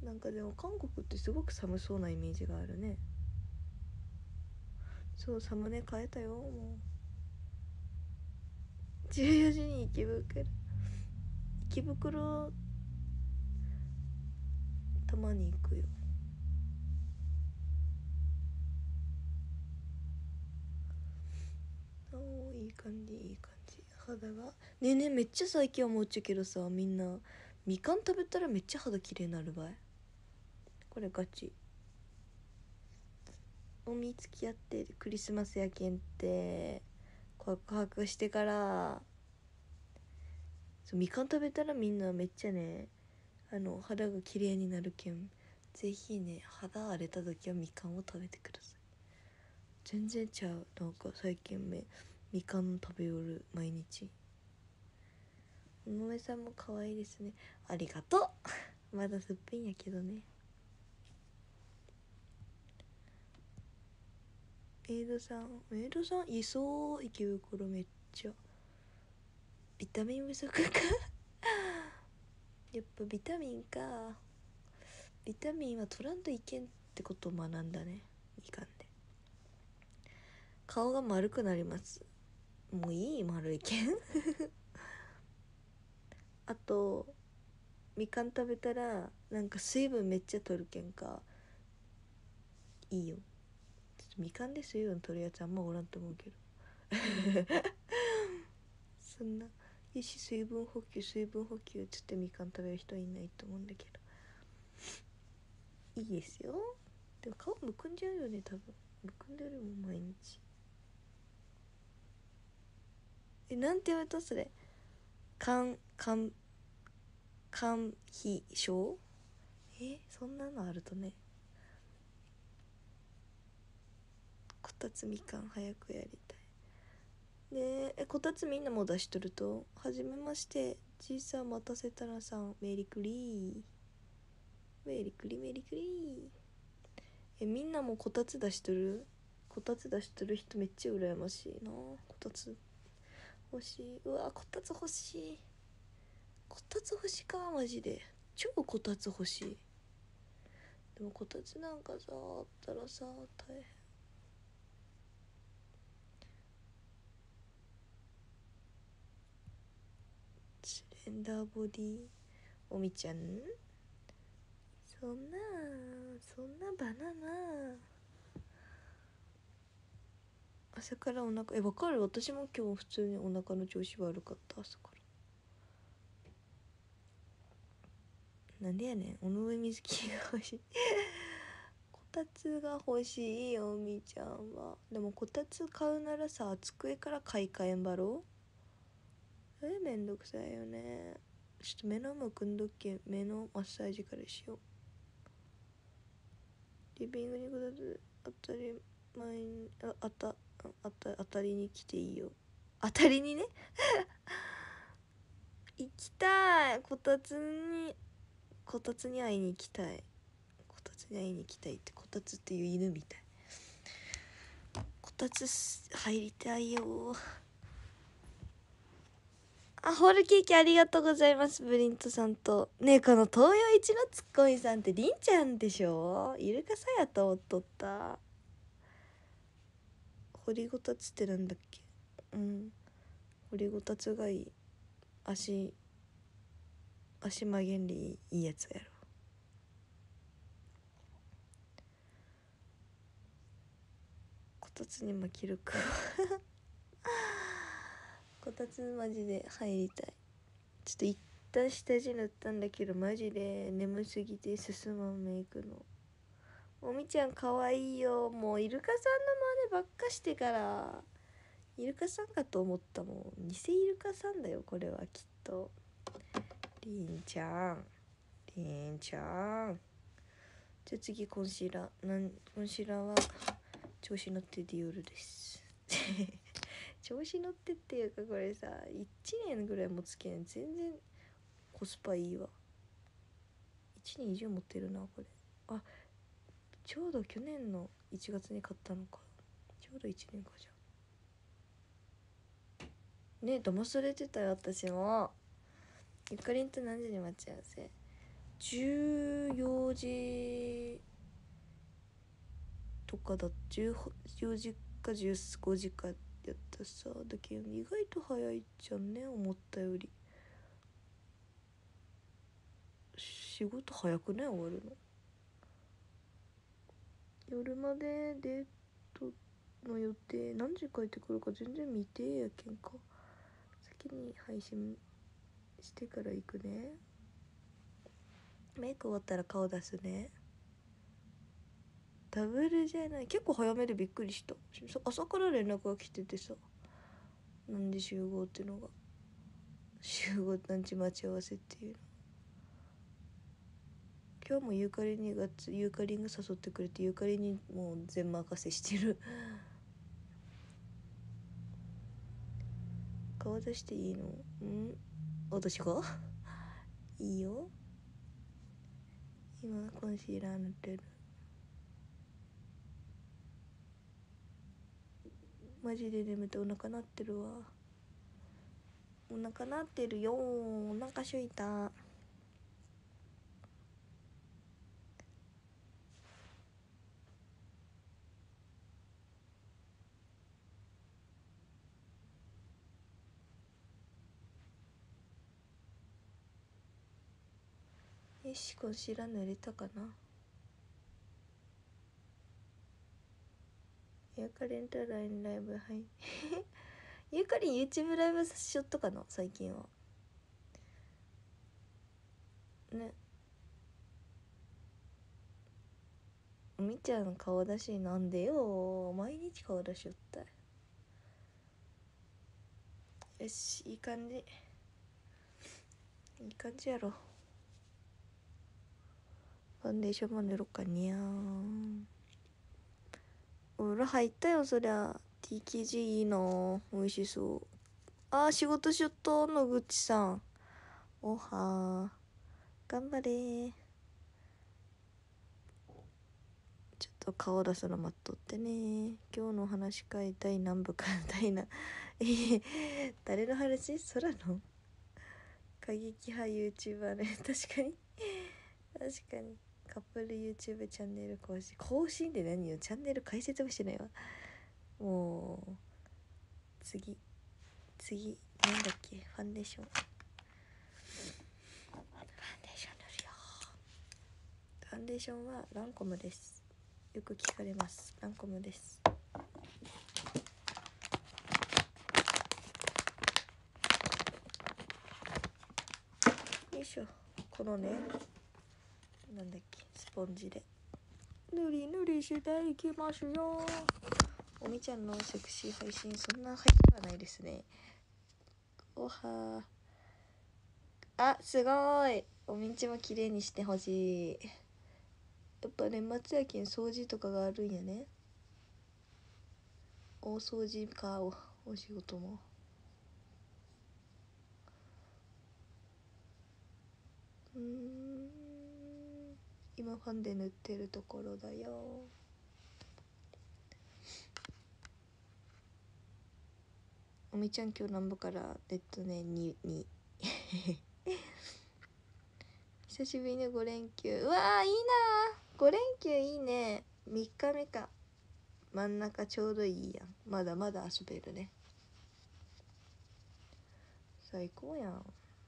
なんかでも韓国ってすごく寒そうなイメージがあるね。そう、サムネ変えたよ。もう14時に池袋たまに行くよ。おー、いい感じいい感じ。肌がねえねえ、めっちゃ最近思っちゃうけどさ、みんなみかん食べたらめっちゃ肌綺麗になるばい。これガチ。おみ付き合ってクリスマスやけんって告白してから、そうみかん食べたらみんなめっちゃね、肌が綺麗になるけん、ぜひね、肌荒れた時はみかんを食べてください。全然ちゃう。なんか最近みかん食べよる毎日。おのさんも可愛いですね。ありがとうまだすっぴんやけどね。メイドさんいそう。池袋めっちゃ。ビタミン不足かやっぱビタミンか。ビタミンは取らんといけんってことを学んだね、みかんで。顔が丸くなります。もういい、丸いけんあとみかん食べたらなんか水分めっちゃ取るけんか、いいよ。みかんで水分取るやつあんまおらんと思うけどそんな、よし水分補給っつってみかん食べる人はいないと思うんだけど、いいですよ。でも顔むくんじゃうよね、多分。むくんでるもん毎日。なんて言われたそれ。肝脾症。そんなのあるとね。こたつみかん早くやりたいね。こたつみんなも出しとると。はじめまして、じいさん待たせたらさん、メリクリメリクリ。みんなもこたつ出しとる。こたつ出しとる人めっちゃ羨ましいな。こたつ欲しい。うわ、こたつ欲しい。こたつ欲しか、マジで。超こたつ欲しい。でもこたつなんかさ、あったらさ、大変。スレンダーボディ。おみちゃん、そんなバナナ。朝からお腹、わかる。私も今日普通にお腹の調子悪かった、朝から。なんでやねん。尾上水着が欲しいこたつが欲しいよ、おみちゃんは。でもこたつ買うならさ、机から買い替えんばろ。めんどくさいよね。ちょっと目のむくんどっけ。目のマッサージからしよう。リビングにこたつ当たり前に当たりに来ていいよ。当たりにね行きたい。こたつに会いに行きたい。こたつに会いに行きたいって、こたつっていう犬みたい。こたつ入りたいよ。ホールケーキありがとうございます。ブリントさんとねえ、この東洋一のツッコミさんってりんちゃんでしょ。イルカさやと思っとった。掘りごたつってなんだっけ。掘りごたつがいい。足曲げんりいいやつやろ。こたつに巻きるかこたつマジで入りたい。ちょっと一旦下地塗ったんだけど、マジで眠すぎて進まんメイクの。おみちゃんかわいいよ。もうイルカさんの真似ばっかしてから、イルカさんかと思ったもん。偽イルカさんだよこれはきっと。りんちゃんじゃあ次コンシーラーは調子乗ってディオールです調子乗ってっていうか、これさ1年ぐらい持つけん全然コスパいいわ。1年以上持ってるなこれ。ちょうど去年の1月に買ったのか。ちょうど1年か。じゃね。騙されてたよ私も。ゆかりんと何時に待ち合わせ。 14時とかだ、14時か15時かやったさ。だけど意外と早いじゃんね、思ったより。仕事早くね終わるの。夜までデートの予定何時帰ってくるか全然未定やけんか、先に配信してから行くね。メイク終わったら顔出すね。ダブルじゃない、結構早めでびっくりした。朝から連絡が来ててさ、何時集合っていうのが、集合何時待ち合わせっていうの。今日もユーカリンが誘ってくれて、ユーカリにもう全任せしてる顔出していいの？私がいいよ。今コンシーラー塗ってる。マジで眠ってお腹鳴ってるわ。お腹鳴ってるよ。お腹しょいた。よし、コンシーラー塗れたかな。ユーカリンとラインライブ、はいユーカリン YouTube ライブしよっとかな最近はね。みちゃん顔出しなんでよ、毎日顔出しよったい。よし、いい感じ、いい感じやろ。ファンデーションも塗ろうかにゃー。お風呂入ったよ、そりゃ。 TKG いいな、美味しそう。あー、仕事しよっと、野口さん。おはー、頑張れー。ちょっと顔出すの待っとってね。今日の話し会第何部か第何誰の話？空の過激派 YouTuber ね確かに確かに。カップル YouTube チャンネル更新で何よ、チャンネル解説もしてないわ。もう次なんだっけ、ファンデーション塗るよ。ファンデーションはランコムです。よく聞かれます。ランコムです。よいしょ。このね、なんだっけ、スポンジで塗りしていきますよ。おみちゃんのセクシー配信そんな配信はないですね。おはー、あ、すごい。おみちも綺麗にしてほしい。やっぱ年末やけん掃除とかがあるんやね。大掃除か、お仕事も。今ファンで塗ってるところだよ。おみちゃん今日なんぼからに久しぶりの5連休。うわー、いいなー、5連休いいね。3日目か。真ん中ちょうどいいやん。まだまだ遊べるね。最高やん。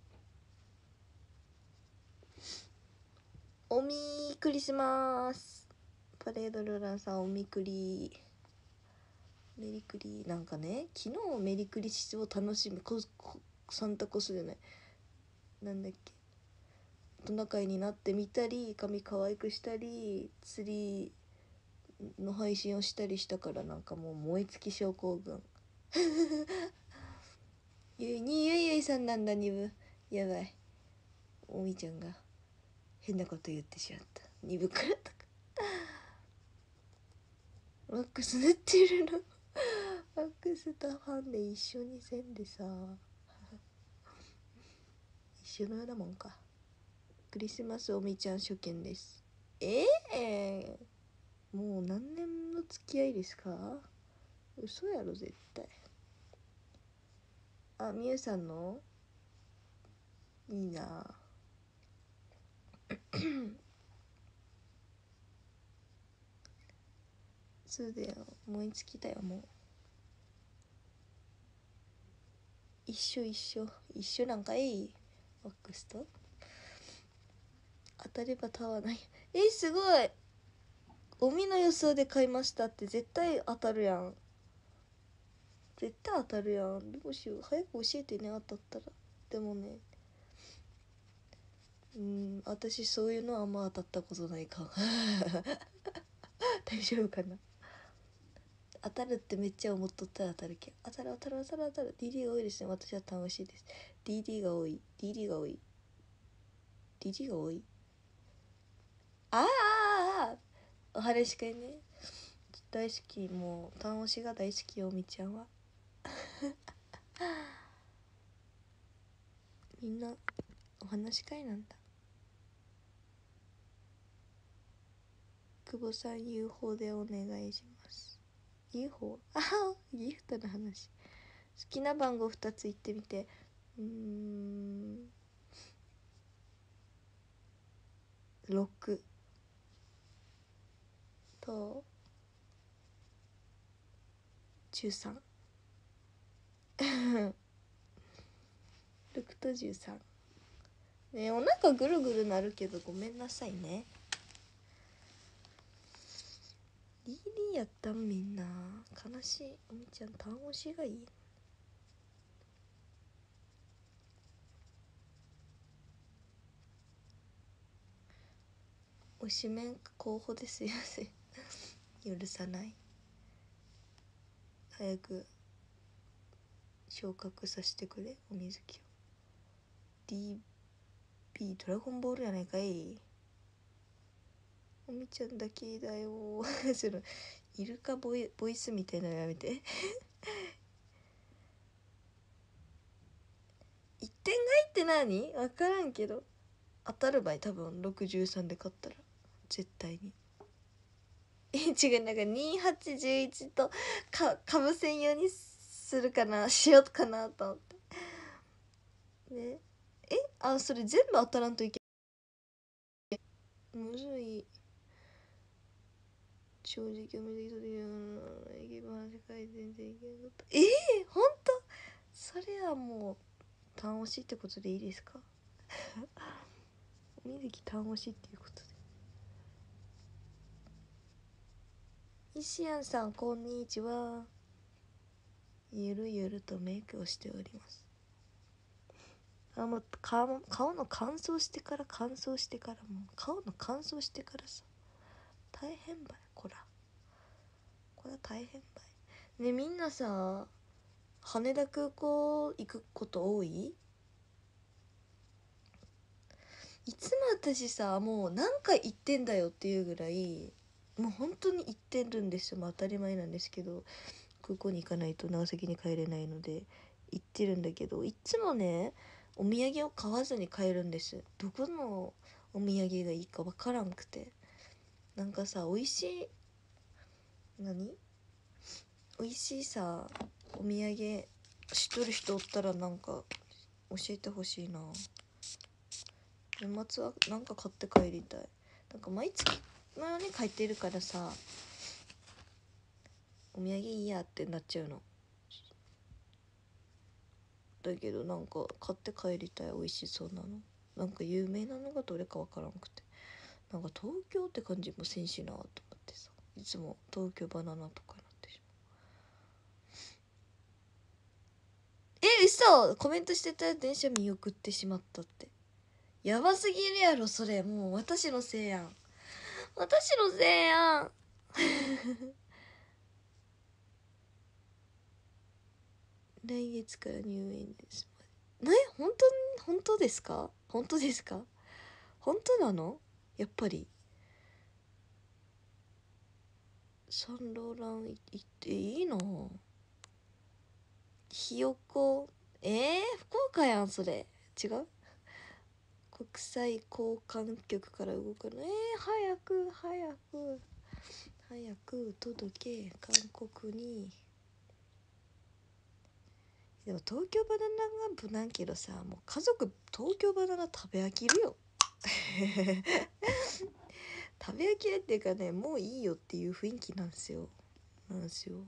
おみクリスマス。パレードルランさん、おみくりメリクリ。なんかね、昨日メリクリを楽しみサンタコスじゃない、なんだっけ、トナカイになってみたり、髪可愛くしたり、釣りの配信をしたりしたから、なんかもう燃え尽き症候群ゆいさんなんだ、2部。やばい、おみちゃんが変なこと言ってしまった。2部からとかワックス塗ってるのワックスとファンで一緒にせんでさ一緒のようなもんか。クリスマスおみちゃん初見です。もう何年の付き合いですか？嘘やろ絶対。あ、みゆさんのいいなそうだよ、思いつきだよ。もう一緒なんかい。ワックスと当たればたわない。すごい。ゴミの予想で買いましたって絶対当たるやん。絶対当たるやん。どうしよう、早く教えてね、当たったら。でもね、私そういうのはあんま当たったことないか大丈夫かな。当たるってめっちゃ思っとったら当たるけん。当たる当たる当たる当たる。 DD が多いですね。私は楽しいです。 DD が多い DD が多い DD が多い。あお話し会ね、大好き。もう楽しが大好きよ、みちゃんは。みんなお話し会なんだ。久保さん UFO でお願いします。 UFO ギフトの話。好きな番号2つ言ってみて。6と13 6と13ね。お腹ぐるぐるなるけどごめんなさいね。リーリーやったん。みんな悲しい。おみちゃん単押しがいい。推しメン候補ですよね許さない。早く昇格させてくれ、おみずきを。 DB ドラゴンボールやないかい。おみちゃんだけだよそのイルカボイスみたいなのやめて一点買いって何？分からんけど当たる場合多分63で買ったら絶対に違う、なんか2811とかぶせんようにするかな、しようかなと思ってね。それ全部当たらんといけむずい。正直おめでとうでいけば世界全然いけなかった。ほんとそれはもう単押しってことでいいですかおみずき単押しっていうことで。石安さんこんにちは。ゆるゆるとメイクをしております。もう顔の乾燥してからもう顔の乾燥してからさ、大変ばい。これは大変ばいね。みんなさ羽田空港行くこと多い？いつも私さもう何回行ってんだよっていうぐらいもう本当に行ってるんですよ。当たり前なんですけど、空港に行かないと長崎に帰れないので行ってるんだけど、いつもねお土産を買わずに帰るんです。どこのお土産がいいかわからんくて、なんかさ美味しい美味しいさお土産知っとる人おったらなんか教えてほしいな。年末はなんか買って帰りたい。なんか毎月のように帰ってるからさお土産いいやってなっちゃうの。だけどなんか買って帰りたい。美味しそうなの、なんか有名なのがどれかわからんくて、なんか東京って感じもせんしなと思ってさ、いつも東京バナナとかなってしまう。嘘、コメントしてた電車見送ってしまったって。やばすぎるやろそれ。もう私のせいやん、私のせいやん来月から入園です。本当ですか？本当ですか？本当なの？やっぱりサンローラン行っていいの？ひよこ福岡やんそれ。違う？国際交換局から動くの。早く届け韓国に。でも東京バナナが無難けどさ、もう家族東京バナナ食べ飽きるよ食べ飽きるっていうかね、もういいよっていう雰囲気なんですよ。 なんですよ。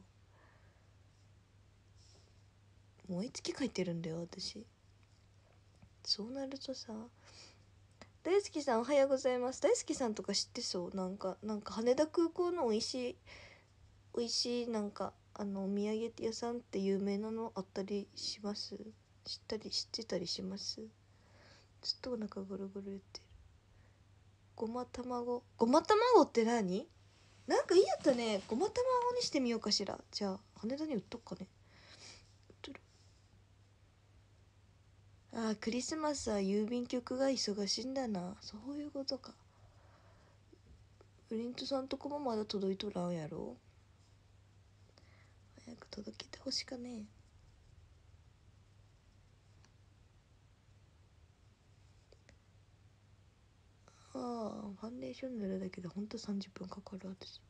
毎月書いてるんだよ私。そうなるとさ、大好きさんおはようございます。大好きさんとか知ってそう？なんか羽田空港の美味しいなんかお土産屋さんって有名なのあったりします？知ってたりします？ちょっとお腹ゴロゴロ言ってる。ごま卵って何？なんかいいやったね。ごま卵にしてみようかしら。じゃあ羽田に売っとくかね。売っとる。あー、クリスマスは郵便局が忙しいんだな。そういうことか。プリントさんとこもまだ届いとらんやろ。早く届けてほしかね。ああ、ファンデーション塗るだけでほんと30分かかる私。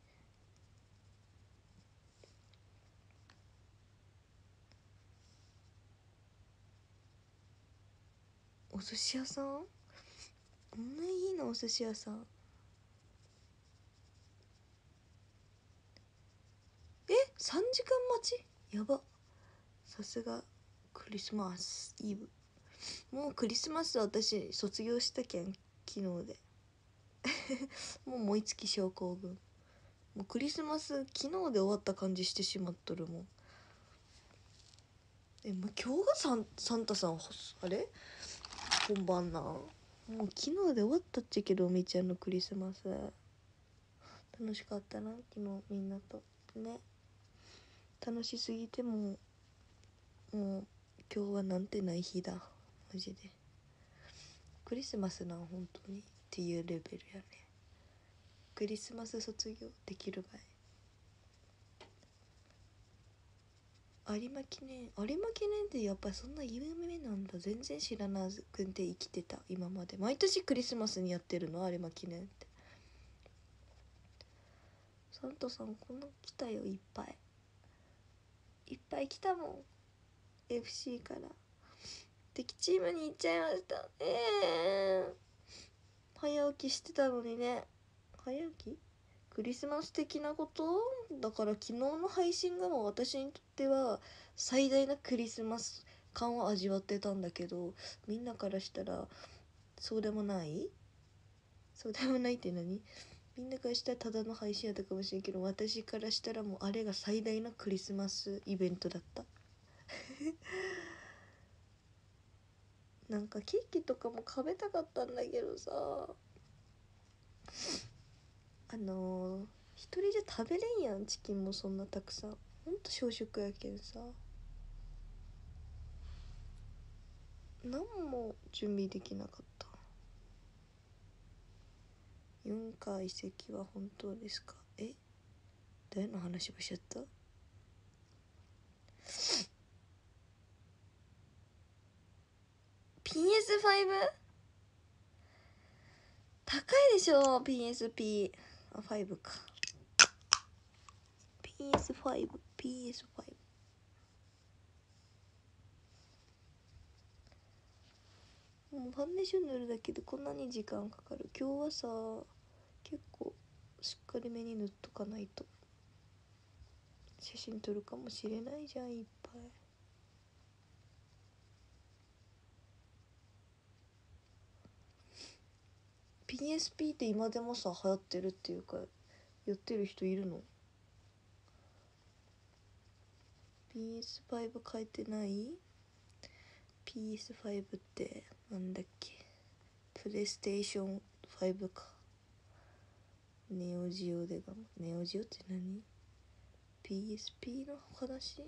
お寿司屋さん？こんないいのお寿司屋さん。3時間待ち？やば。さすがクリスマスイブ。もうクリスマス私卒業したけん昨日で。もう燃え尽き症候群。もうクリスマス昨日で終わった感じしてしまっとるもん。もう今日がサンタさんあれ本番な。もう昨日で終わったっちゃけど、おみちゃんのクリスマス楽しかったな昨日みんなとね。楽しすぎてもう今日はなんてない日だマジで。クリスマスな本当にっていうレベルやね。クリスマス卒業できるばい。有馬記念ってやっぱそんな有名なんだ。全然知らなくて生きてた今まで。毎年クリスマスにやってるの有馬記念って。サンタさんこんな来たよ。いっぱい来たもん。 FC から敵チームに行っちゃいました。早起きしてたのにね。早起きクリスマス的なことだから、昨日の配信がもう私にとっては最大なクリスマス感を味わってたんだけど、みんなからしたらそうでもない。そうでもないって何？みんなからしたらただの配信やったかもしれんけど、私からしたらもうあれが最大のクリスマスイベントだった。なんかケーキとかも食べたかったんだけどさ、一人じゃ食べれんやん。チキンもそんなたくさん。ほんと小食やけんさ、何も準備できなかった。ユンカー遺跡は本当ですか？誰の話をしちゃった？ PS5？ 高いでしょ PSP。 あ、5か。 PS5 もうファンデーション塗るだけでこんなに時間かかる。今日はさ結構しっかりめに塗っとかないと写真撮るかもしれないじゃんいっぱい。PSP って今でもさ流行ってるっていうかやってる人いるの？ PS5 変えてない？ PS5 ってなんだっけ？プレイステーション5か。ネオジオでネオジオって何？ PSP の話？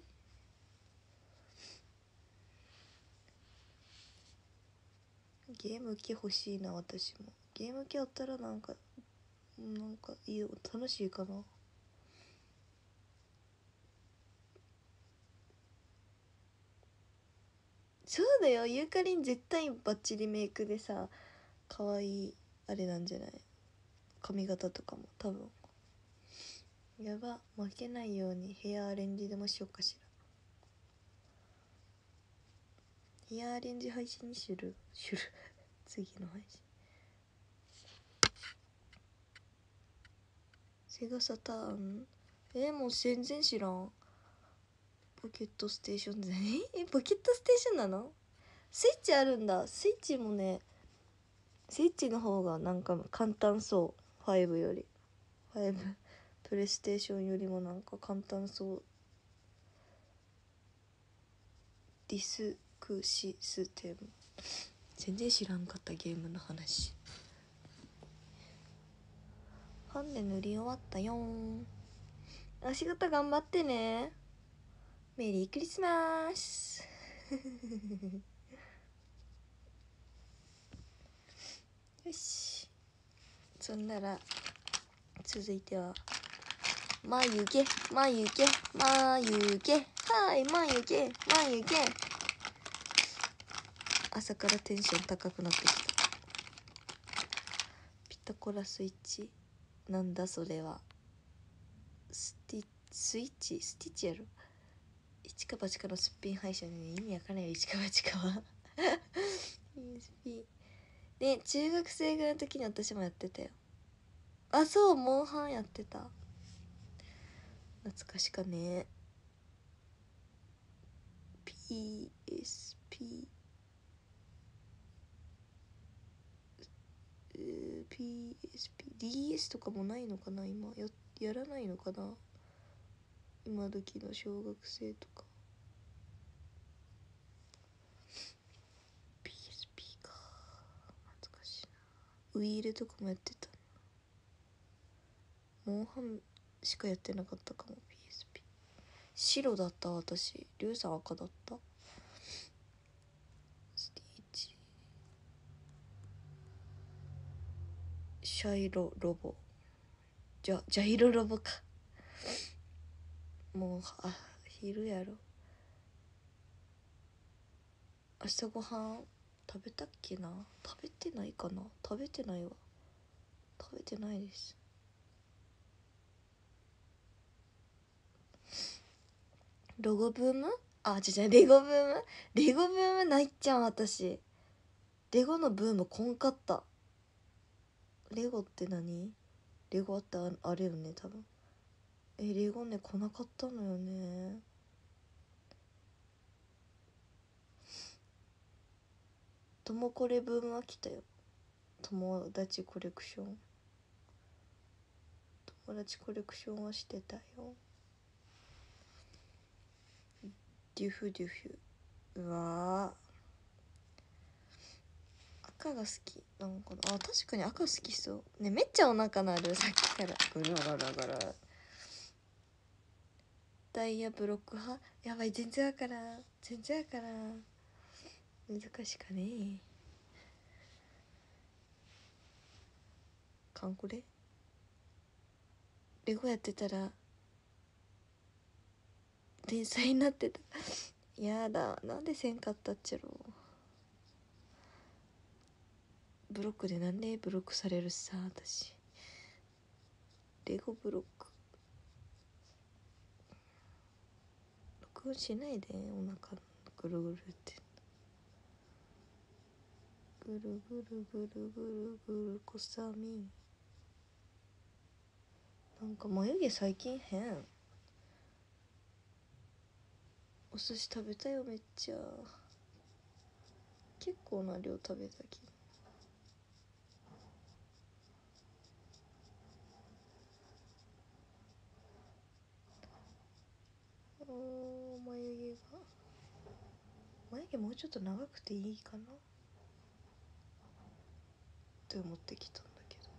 ゲーム機欲しいな。私もゲーム機あったらなんかいいよ、楽しいかな。そうだよ、ユーカリン絶対バッチリメイクでさ可愛いあれなんじゃない？髪型とかも多分。やば、負けないようにヘアアレンジでもしようかしら。ヘアアレンジ配信にする次の配信。セガサターンもう全然知らん。ポケットステーションでポケットステーションなの？スイッチあるんだ。スイッチもね、スイッチの方がなんか簡単そう。5より。5プレイステーションよりもなんか簡単そう。ディスクシステム。全然知らんかったゲームの話。ファンで塗り終わったよー。お仕事頑張ってね。メリークリスマスよし、そんなら続いては眉毛眉毛眉毛、はい眉毛眉毛。朝からテンション高くなってきた。ピタゴラスイッチなんだそれは。スイッチスティッチやろ。一か八かのすっぴん配車で、ね、意味わからないよ。一か八かはPSP で中学生ぐらいの時に私もやってたよ。あ、そう、モンハンやってた。懐かしかね。 PSP DS とかもないのかな今。やらないのかな今時の小学生とか。 PSP か、懐かしいな。ウイイレとかもやってた。モンハンしかやってなかったかも。 PSP 白だった私。リュウさん赤だった。スティーチシャイロロボ、ジャイロロボか。もう昼やろ。明日ご飯食べたっけな。食べてないかな。食べてないわ。食べてないです。ロゴブーム、レゴブーム。レゴブームないっちゃん私。レゴのブームこんかった。レゴって何？レゴってあれよね多分。レゴね来なかったのよね。ともこれブームは来たよ。友達コレクション。友達コレクションはしてたよ。デュフデュフ。うわー、赤が好きなんかな。確かに赤好きそうね。めっちゃお腹なるさっきからゴロゴロゴロ。ダイヤブロック派。やばい、全然わからん。全然わからん。難しかね。カンコレレゴやってたら天才になってた。やだ、なんでせんかったっちゃろう。ブロックでなんでブロックされるさ私。レゴブロック録音しないで。お腹ぐるぐるってぐるぐるぐるぐるぐるこさみ。なんか眉毛最近変。お寿司食べたよめっちゃ。結構な量食べたき。眉毛もうちょっと長くていいかなって思ってきたんだけど、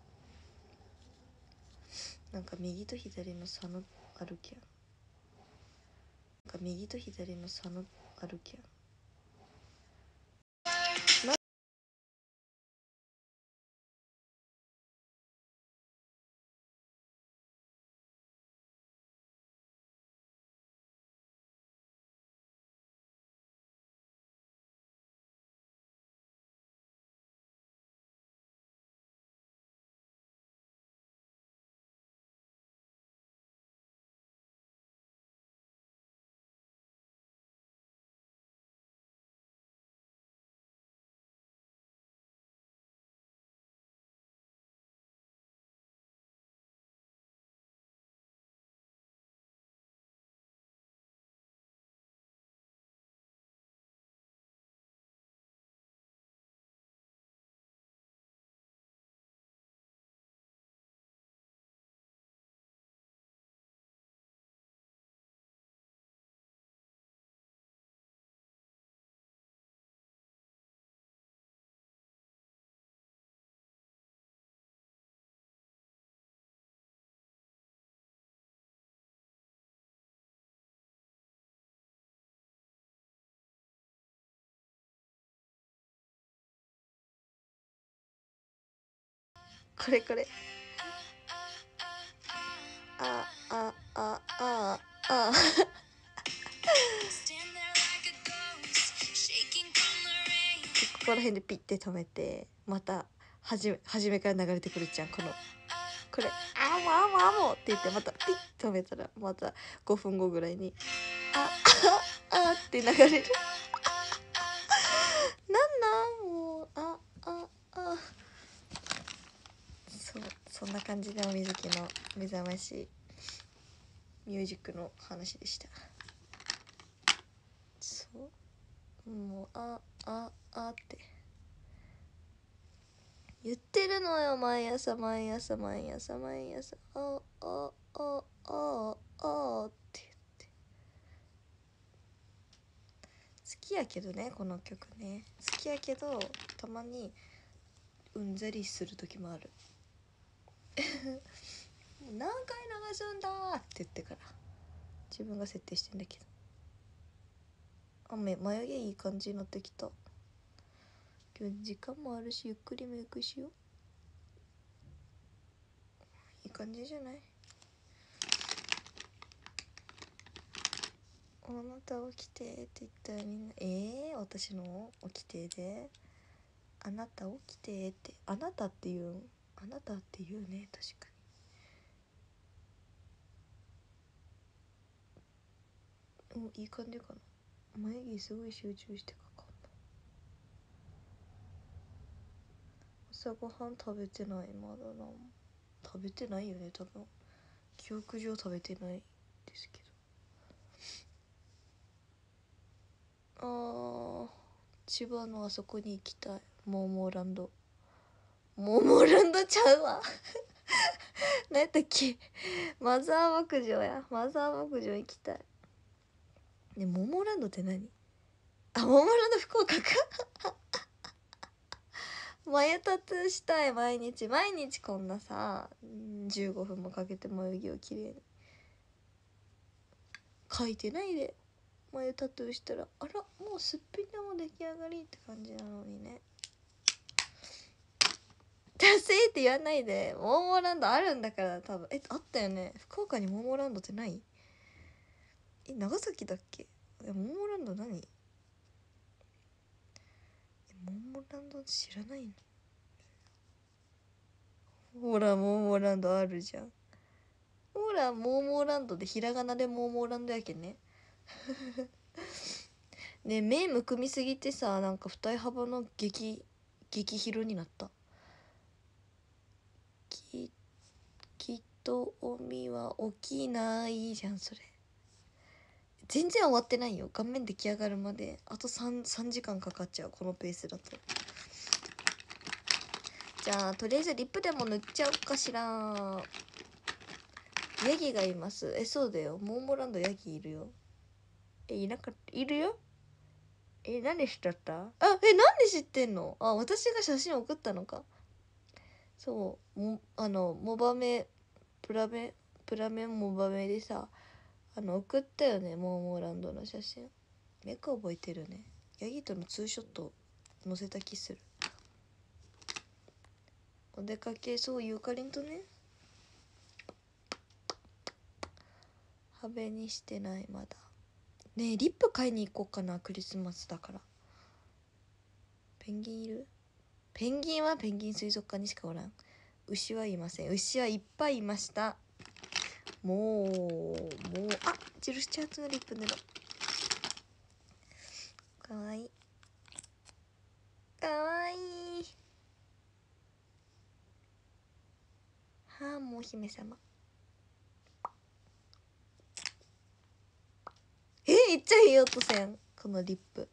なんか右と左の差のあるけん。なんか右と左の差のあるけん。 これこれ。あああああここら辺でピッて止めて、また初めから流れてくるじゃん。これ「あもあもあも」って言ってまたピッて止めたら、また5分後ぐらいに「あああ」って流れるなんもうそんな感じでおみずきの目覚ましミュージックの話でした。そうもうって言ってるのよ、毎朝あって言って。好きやけどね、この曲ね。好きやけどたまにうんざりする時もある何回流すんだって言ってから自分が設定してんだけど。眉毛いい感じになってきた。今日時間もあるし、ゆっくりメイクしよう。いい感じじゃない？あなた起きてって言ったらみんな私の起きてであなた起きてってあなたって言うね、確かに。いい感じかな。眉毛すごい集中してかかんだ。朝ごはん食べてない。まだな。食べてないよね、多分。記憶上食べてないですけど。千葉のあそこに行きたい。モーモーランドちゃうわ何やったっけ、マザー牧場や。マザー牧場行きたいね。モーモーランドって何？モーモーランド福岡か眉タトゥーしたい。毎日こんなさ15分もかけて眉毛をきれいに描いてないで眉タトゥーしたら、あらもうすっぴんでも出来上がりって感じなのにね。ダセーって言わないで。モーモーランドあるんだから多分。あったよね。福岡にモーモーランドってない？長崎だっけ？モーモーランド何？モーモーランド知らないの？ほらモーモーランドあるじゃん。ほらモーモーランドでひらがなでモーモーランドやけんねねえ、目むくみすぎてさ、なんか二重幅の激広になった。きっとおみは起きないじゃん。それ全然終わってないよ。顔面出来上がるまであと3時間かかっちゃう、このペースだと。じゃあとりあえずリップでも塗っちゃおうかしら。ヤギがいます。そうだよ、モーモーランドヤギいるよ。いなかった？いるよ。何しちゃった？なんで知ってんの？私が写真送ったのか。そうモバメプラメモバメでさ送ったよね、モーモーランドの写真。よく覚えてるね。ヤギとのツーショット載せた気する。お出かけ、そうゆうかりんとね。ハベにしてないまだ。ねえリップ買いに行こうかな、クリスマスだから。ペンギンいる？ペンギンはペンギン水族館にしかおらん。牛はいません。牛はいっぱいいました。もうジルスチャーツのリップ塗ろう。かわいいはあ、もうお姫様。いっちゃいい音せん、このリップ。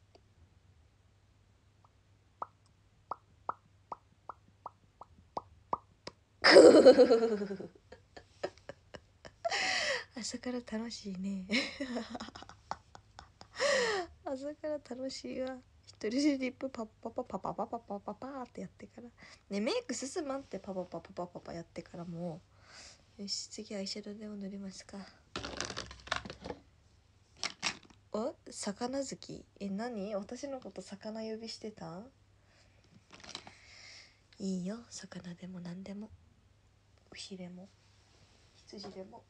朝から楽しいね朝から楽しいわ。一人でリップパッパパパパパパパパパーってやってからね、メイク進まんってパパパパパパパやってからもうよし、次アイシャドウでも塗りますか。魚好き？何？私のこと魚呼びしてた？ いいよ、魚でも何でも、牛でも羊でも。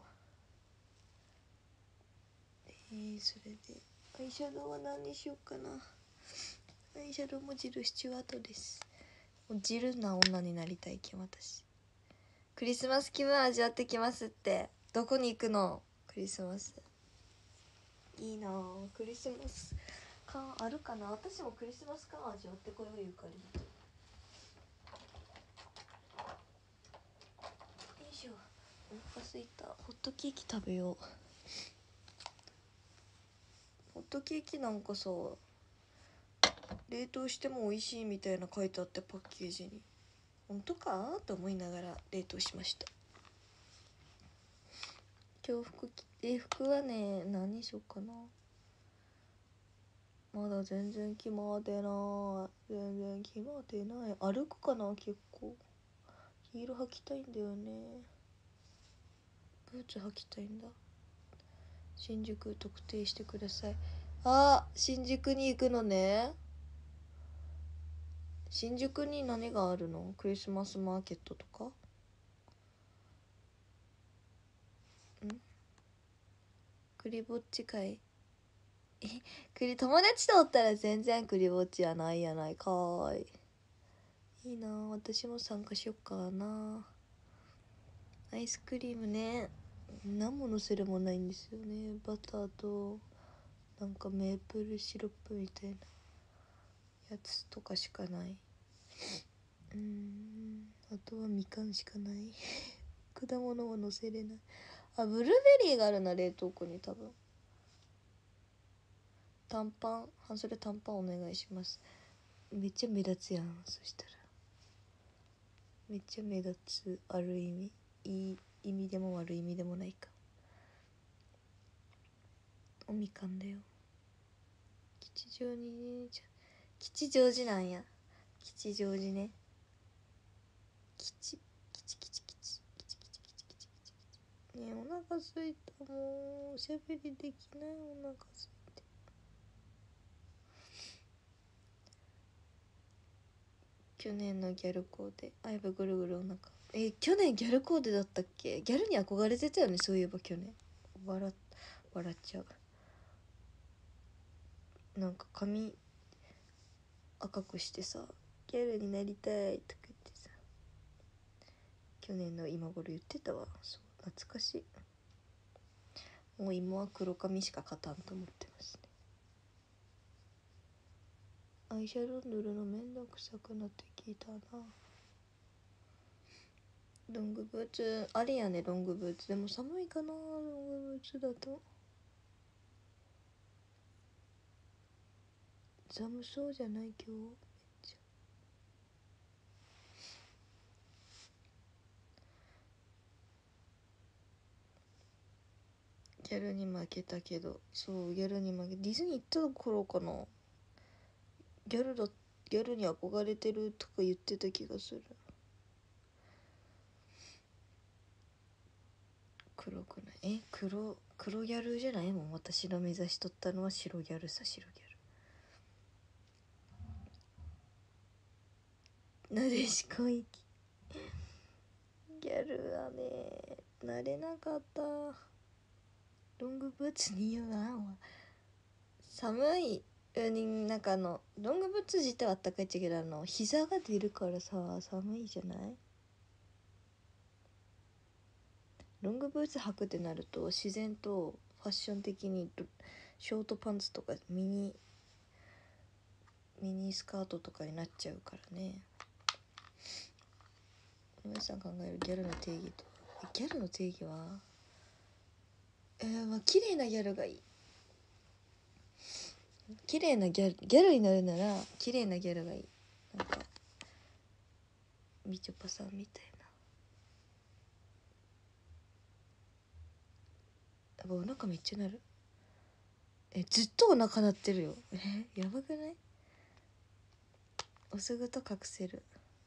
それでアイシャドウは何にしようかな。アイシャドウもジルスチュワートです。もうジルな女になりたいけん私。クリスマス気分味わってきますって。どこに行くの？クリスマスいいなぁ。クリスマス感あるかな。私もクリスマス感味わってこよう。ゆかりと。よいしょ。お腹すいた。ホットケーキ食べよう。ホットケーキなんかさ、冷凍しても美味しいみたいな書いてあって、パッケージに本当かと思いながら冷凍しました。今日服はね、何にしようかな。まだ全然決まってない。全然決まってない。歩くかな。結構ヒール履きたいんだよね。ブーツ履きたいんだ。新宿特定してください。あ、新宿に行くのね。新宿に何があるの？クリスマスマーケットとか？クリぼっち会？友達とおったら全然クリぼっちやないやないかーい。いいな、私も参加しよっかな。アイスクリームね、何ものせるもないんですよね。バターとなんかメープルシロップみたいなやつとかしかない。あとはみかんしかない。果物はのせれない。あ、ブルーベリーがあるな、冷凍庫に。多分短パン、半袖短パンお願いします。めっちゃ目立つやん。そしたらめっちゃ目立つ。ある意味、いい意味でも悪い意味でもないか。おみかんだよ。吉祥に吉祥寺なんや。吉祥寺ね。吉ねえ、お腹すいた。もうおしゃべりできない。お腹すいて。去年のギャルコーデ、あ、やっぱぐるぐるお腹。去年ギャルコーデだったっけ？ギャルに憧れてたよね、そういえば去年。笑っちゃう。なんか髪赤くしてさ、ギャルになりたいとか言ってさ、去年の今頃言ってたわ。そう、懐かしい。もう今は黒髪しか勝たんと思ってますね。アイシャドウ塗るのめんどくさくなってきたな。ロングブーツありやね。ロングブーツでも寒いかな。ロングブーツだと寒そうじゃない？今日めっちゃ。ギャルに負けたけど、そうギャルに負け、ディズニー行った頃かな。ギャルに憧れてるとか言ってた気がする。黒くない？黒ギャルじゃないもん。私の目指しとったのは白ギャルさ。白ギャル。なでしこ行き。ギャルはね、なれなかった。ロングブーツ似合わんわ。寒い。なんかロングブーツ自体はあったかいっちゃけど、膝が出るからさ、寒いじゃない？ロングブーツ履くってなると自然とファッション的にショートパンツとかミニスカートとかになっちゃうからね。皆さん考えるギャルの定義とギャルの定義はまあ綺麗なギャルがいい。綺麗なギャルになるなら綺麗なギャルがいい。なんかみちょぱさんみたいな。やっぱお腹めっちゃなる。ずっとお腹鳴ってるよ。やばくない？おすぐと隠せる。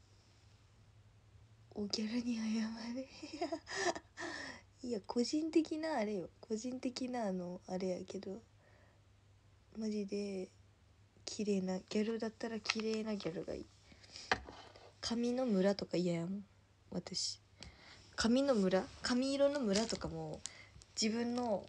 おギャルに謝れ。いや個人的なあれよ。個人的なあれやけど、マジで綺麗なギャルだったら綺麗なギャルがいい。 髪のムラとか嫌やもん私。髪のムラ、髪色のムラとかも自分の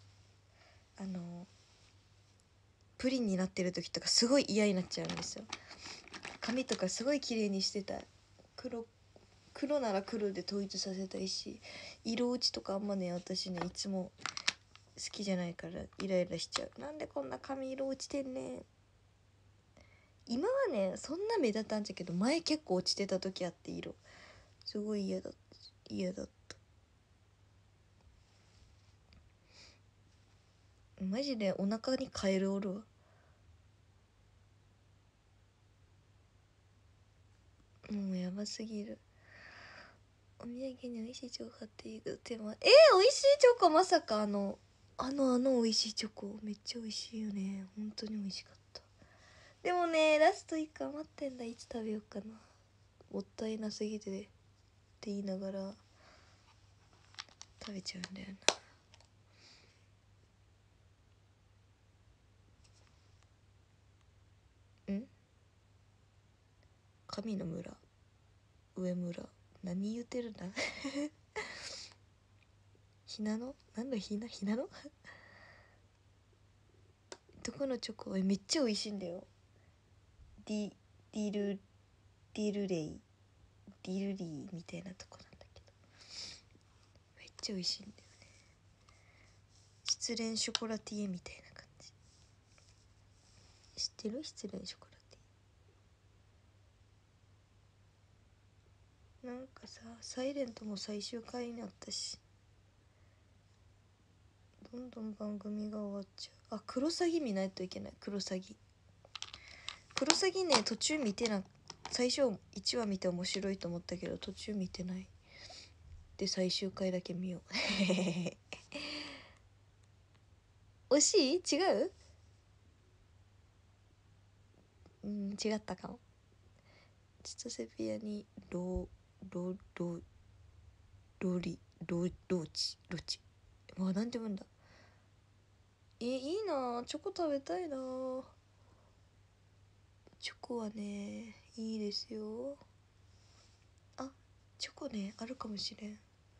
プリンになってる時とかすごい嫌になっちゃうんですよ。髪とかすごい綺麗にしてたい。黒なら黒で統一させたいし、色落ちとかあんまね私ねいつも好きじゃないからイライラしちゃう。なんでこんな髪色落ちてんねん。今はねそんな目立たんじゃけど、前結構落ちてた時あって、色すごい嫌だった。マジでお腹にカエルおるわ。もうやばすぎる。お土産に美味しいチョコ買っていく手間。美味しいチョコ、まさか美味しいチョコめっちゃ美味しいよね。本当に美味しかった。でもねラスト1個余ってんだ。いつ食べようかな。もったいなすぎてって言いながら食べちゃうんだよな。神の村、上村、何言ってるんだひなの、なんだひなのどこのチョコめっちゃ美味しいんだよ。ディディルディルレイディルリーみたいなとこなんだけど、めっちゃ美味しいんだよね。失恋ショコラティエみたいな感じ。知ってる？失恋ショコラティエ。なんかさ、サイレントも最終回になったし、どんどん番組が終わっちゃう。あ、クロサギ見ないといけない。クロサギね、途中見てな、最初1話見て面白いと思ったけど途中見てない。で最終回だけ見よう惜しい？違う？違ったかも。千歳部屋にロロロロリロロチロチ、まあなんて読むんだ。いいな、チョコ食べたいな。チョコはねいいですよ。あ、チョコねあるかもしれん。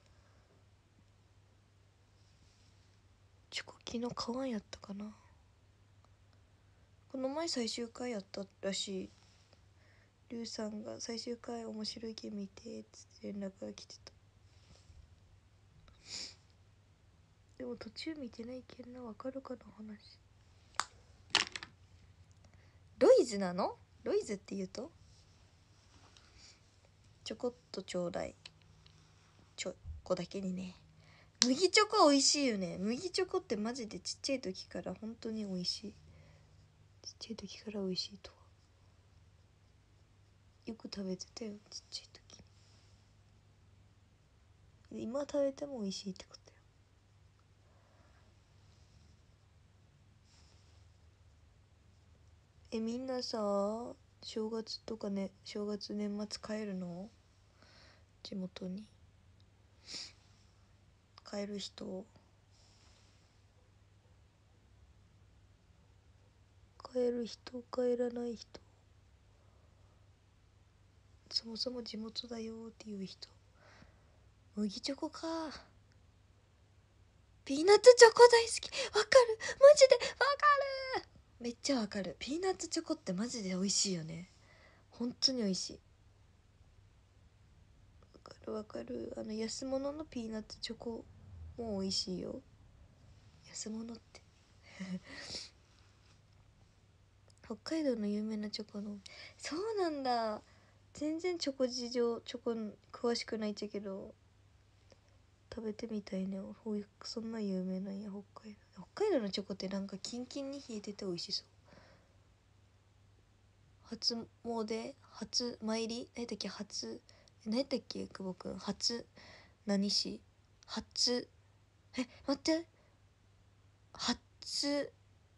チョコ昨日買わんやったかな。この前最終回やったらしい。リュウさんが最終回面白い件見てっつって連絡が来てた。でも途中見てないけんな、わかるかな話。ロイズなの？ロイズって言うとちょこっとちょうだい、ちょこだけにね。麦チョコ美味しいよね。麦チョコってマジでちっちゃい時から本当に美味しい。ちっちゃい時から美味しいとはよく食べてたよ、ちっちゃい時に。今食べても美味しいってことよ。みんなさ正月とかね、正月年末帰るの？地元に帰る人、帰る人、帰らない人、そもそも地元だよっていう人。麦チョコか。ピーナッツチョコ大好き。わかる、マジでわかる。めっちゃわかる。ピーナッツチョコってマジで美味しいよね。本当に美味しい。わかるわかる。安物のピーナッツチョコも美味しいよ。安物って北海道の有名なチョコの。そうなんだ。全然チョコ事情、チョコ詳しくないっちゃけど食べてみたいね。そんな有名なんや北海道のチョコってなんかキンキンに冷えてて美味しそう。初詣、初参り、何だっけ、何だっけ、久保くん初何し、初、待って、初、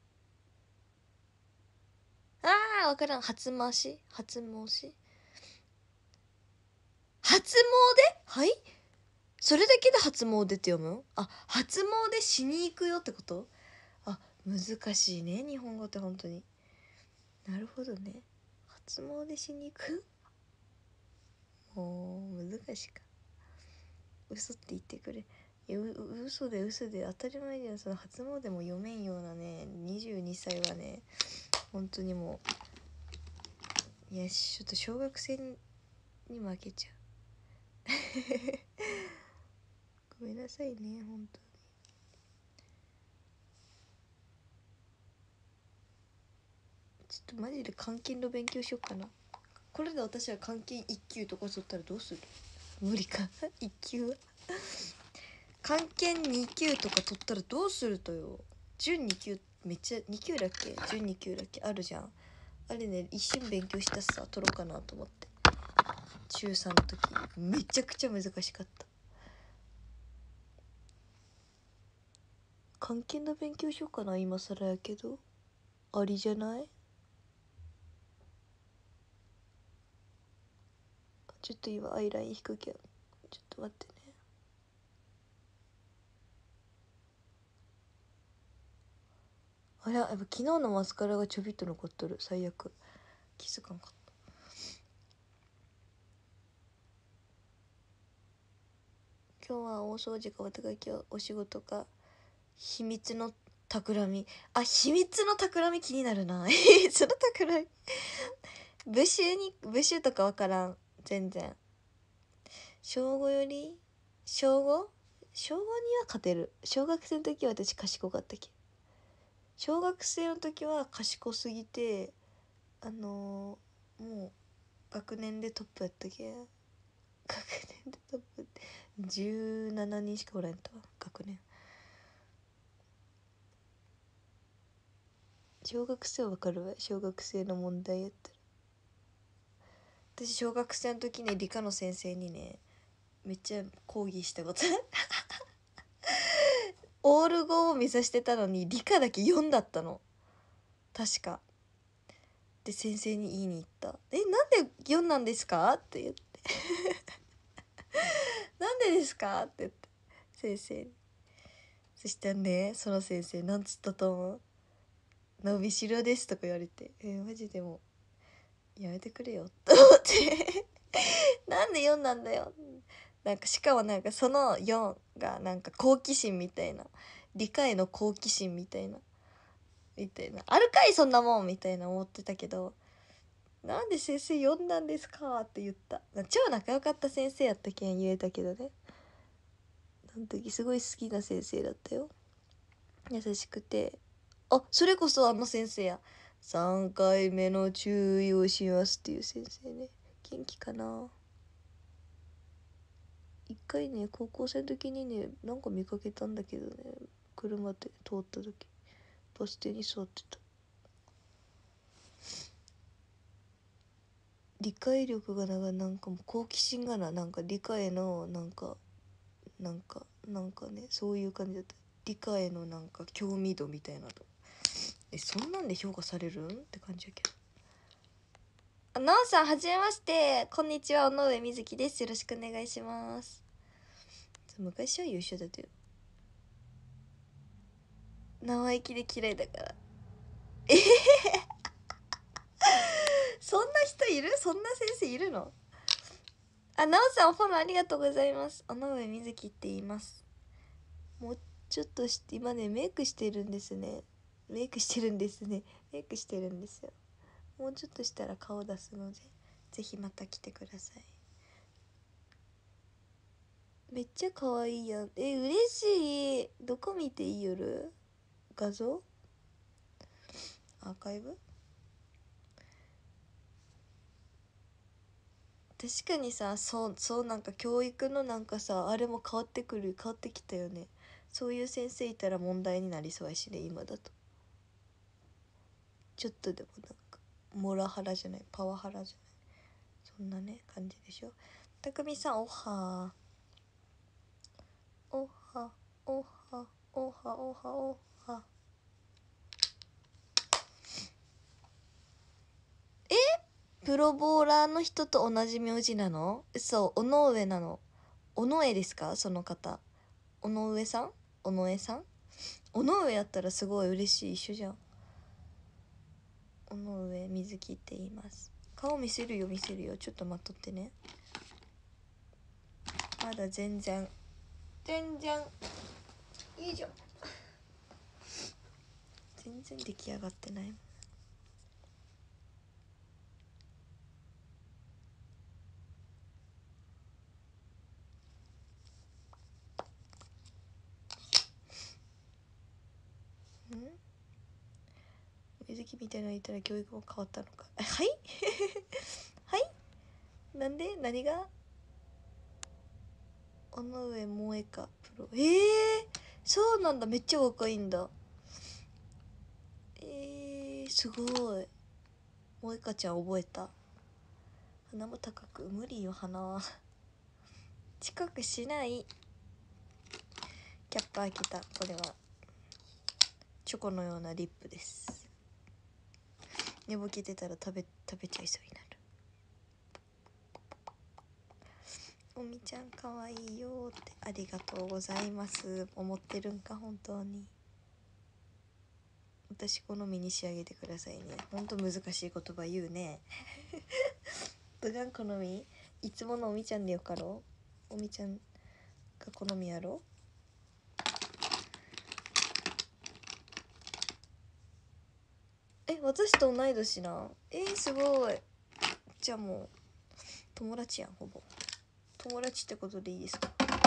わからん。初詣、はい、それだけで初詣って読む？初詣しに行くよってこと？難しいね日本語って本当に。なるほどね。初詣しに行く。 もう難しいか。嘘って言ってくれ。いや嘘で当たり前じゃん。その初詣も読めんようなね22歳はね本当にもう、いやちょっと小学生に負けちゃうごめんなさいね本当に。ちょっとマジで漢検の勉強しようかな。これで私は漢検1級とか取ったらどうする？無理か1級は漢検2級とか取ったらどうするとよ。準2級めっちゃ2級だっけ準2級だっけあるじゃん。あれね一瞬勉強したさ取ろうかなと思って。中3の時めちゃくちゃ難しかった。漢検の勉強しようかな今更やけど。ありじゃない？ちょっと今アイライン引くけんちょっと待ってね。あれやっぱ昨日のマスカラがちょびっと残っとる。最悪気づかんかった。今日は大掃除かお手書きお仕事か秘密の企み。あ、秘密の企み気になるな秘密の企み部集とかわからん全然。小5より小5には勝てる。小学生の時は私賢かったけど、小学生の時は賢すぎてもう学年でトップやったけん。学年でトップって17人しかおらんとわ学年。小学生はわかるわ。小学生の問題やったら。私小学生の時ね理科の先生にねめっちゃ講義したことオール5を目指してたのに理科だけ4だったの確か。で先生に言いに行った「なんで4なんですか?」って言って「なんでですか?」って言って先生に。そしたらねその先生なんつったと思う？伸びしろですとか言われてマジでもやめてくれよと思ってなんで4なんだよ。なんかしかもなんかその4がなんか好奇心みたいな、理科への好奇心みたいなあるかいそんなもんみたいな思ってたけど、なんで先生呼んだんですかって言った。超仲良かった先生やったけん言えたけどね、あの時すごい好きな先生だったよ。優しくて、あ、それこそあの先生や、3回目の注意をしますっていう先生ね。元気かな。一回ね高校生の時にねなんか見かけたんだけどね、車で通った時バス停に座ってた。理解力がなんかもう好奇心がなんか理科へのなんかねそういう感じだった。理科へのなんか興味度みたいなと、そんなんで評価されるんって感じやけど。あ、なおさんはじめまして、こんにちは、尾上瑞希です。よろしくお願いします。昔は優秀だったよ。生意気で嫌いだから。そんな人いる？そんな先生いるの？あ、なおさんフォローありがとうございます。尾上瑞希って言います。もうちょっとして今ねメイクしてるんですね。メイクしてるんですね。メイクしてるんですよ。もうちょっとしたら顔出すのでぜひまた来てください。めっちゃ可愛いやん。嬉しい。どこ見ていい夜？画像？アーカイブ？確かにさ、そうなんか教育のなんかさあれも変わってきたよね。そういう先生いたら問題になりそうやしね今だと。ちょっとでもなんかモラハラじゃないパワハラじゃない、そんなね感じでしょ。たくみさんおはおはおはおはおはおは。プロボーラーの人と同じ名字なの？そう尾上なの。尾上ですかその方？尾上さん？尾上さん？尾上やったらすごい嬉しい。一緒じゃん。尾上瑞希って言います。顔見せるよちょっと待っとってね。 まだ全然よいしょ、全然出来上がってないもん。水木みたいなの言ったら教育も変わったのか。はいはいなんで何が尾上萌香プロ。そうなんだ、めっちゃ若いんだ。すごい。萌香ちゃん覚えた。鼻も高く、無理よ鼻近くしない。キャップ開けた。これはチョコのようなリップです。寝ぼけてたら食べちゃいそうになる。おみちゃんかわいいよって、ありがとうございます。思ってるんか本当に。私好みに仕上げてくださいね。ほんと難しい言葉言うねどがん好み、いつものおみちゃんでよかろう。おみちゃんが好みやろ。私と同い年な。すごい。じゃあもう友達やん。ほぼ友達ってことでいいですか。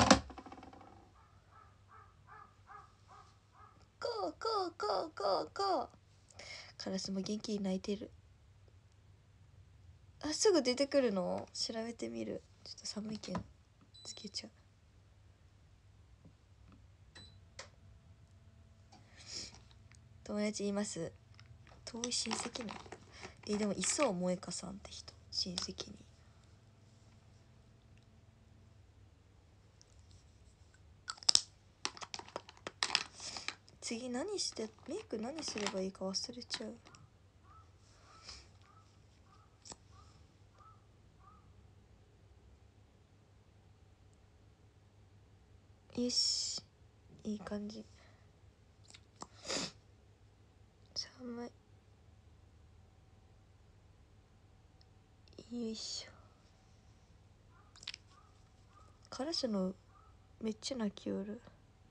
こうカラスも元気に泣いてる。すぐ出てくるの。調べてみる。ちょっと寒いけんつけちゃう。友達います。遠い親戚な。でもいそう、萌香さんって人親戚に。次何してメイク何すればいいか忘れちゃう。よし、いい感じ。寒い。よいしょ。カラスのめっちゃ鳴きよる。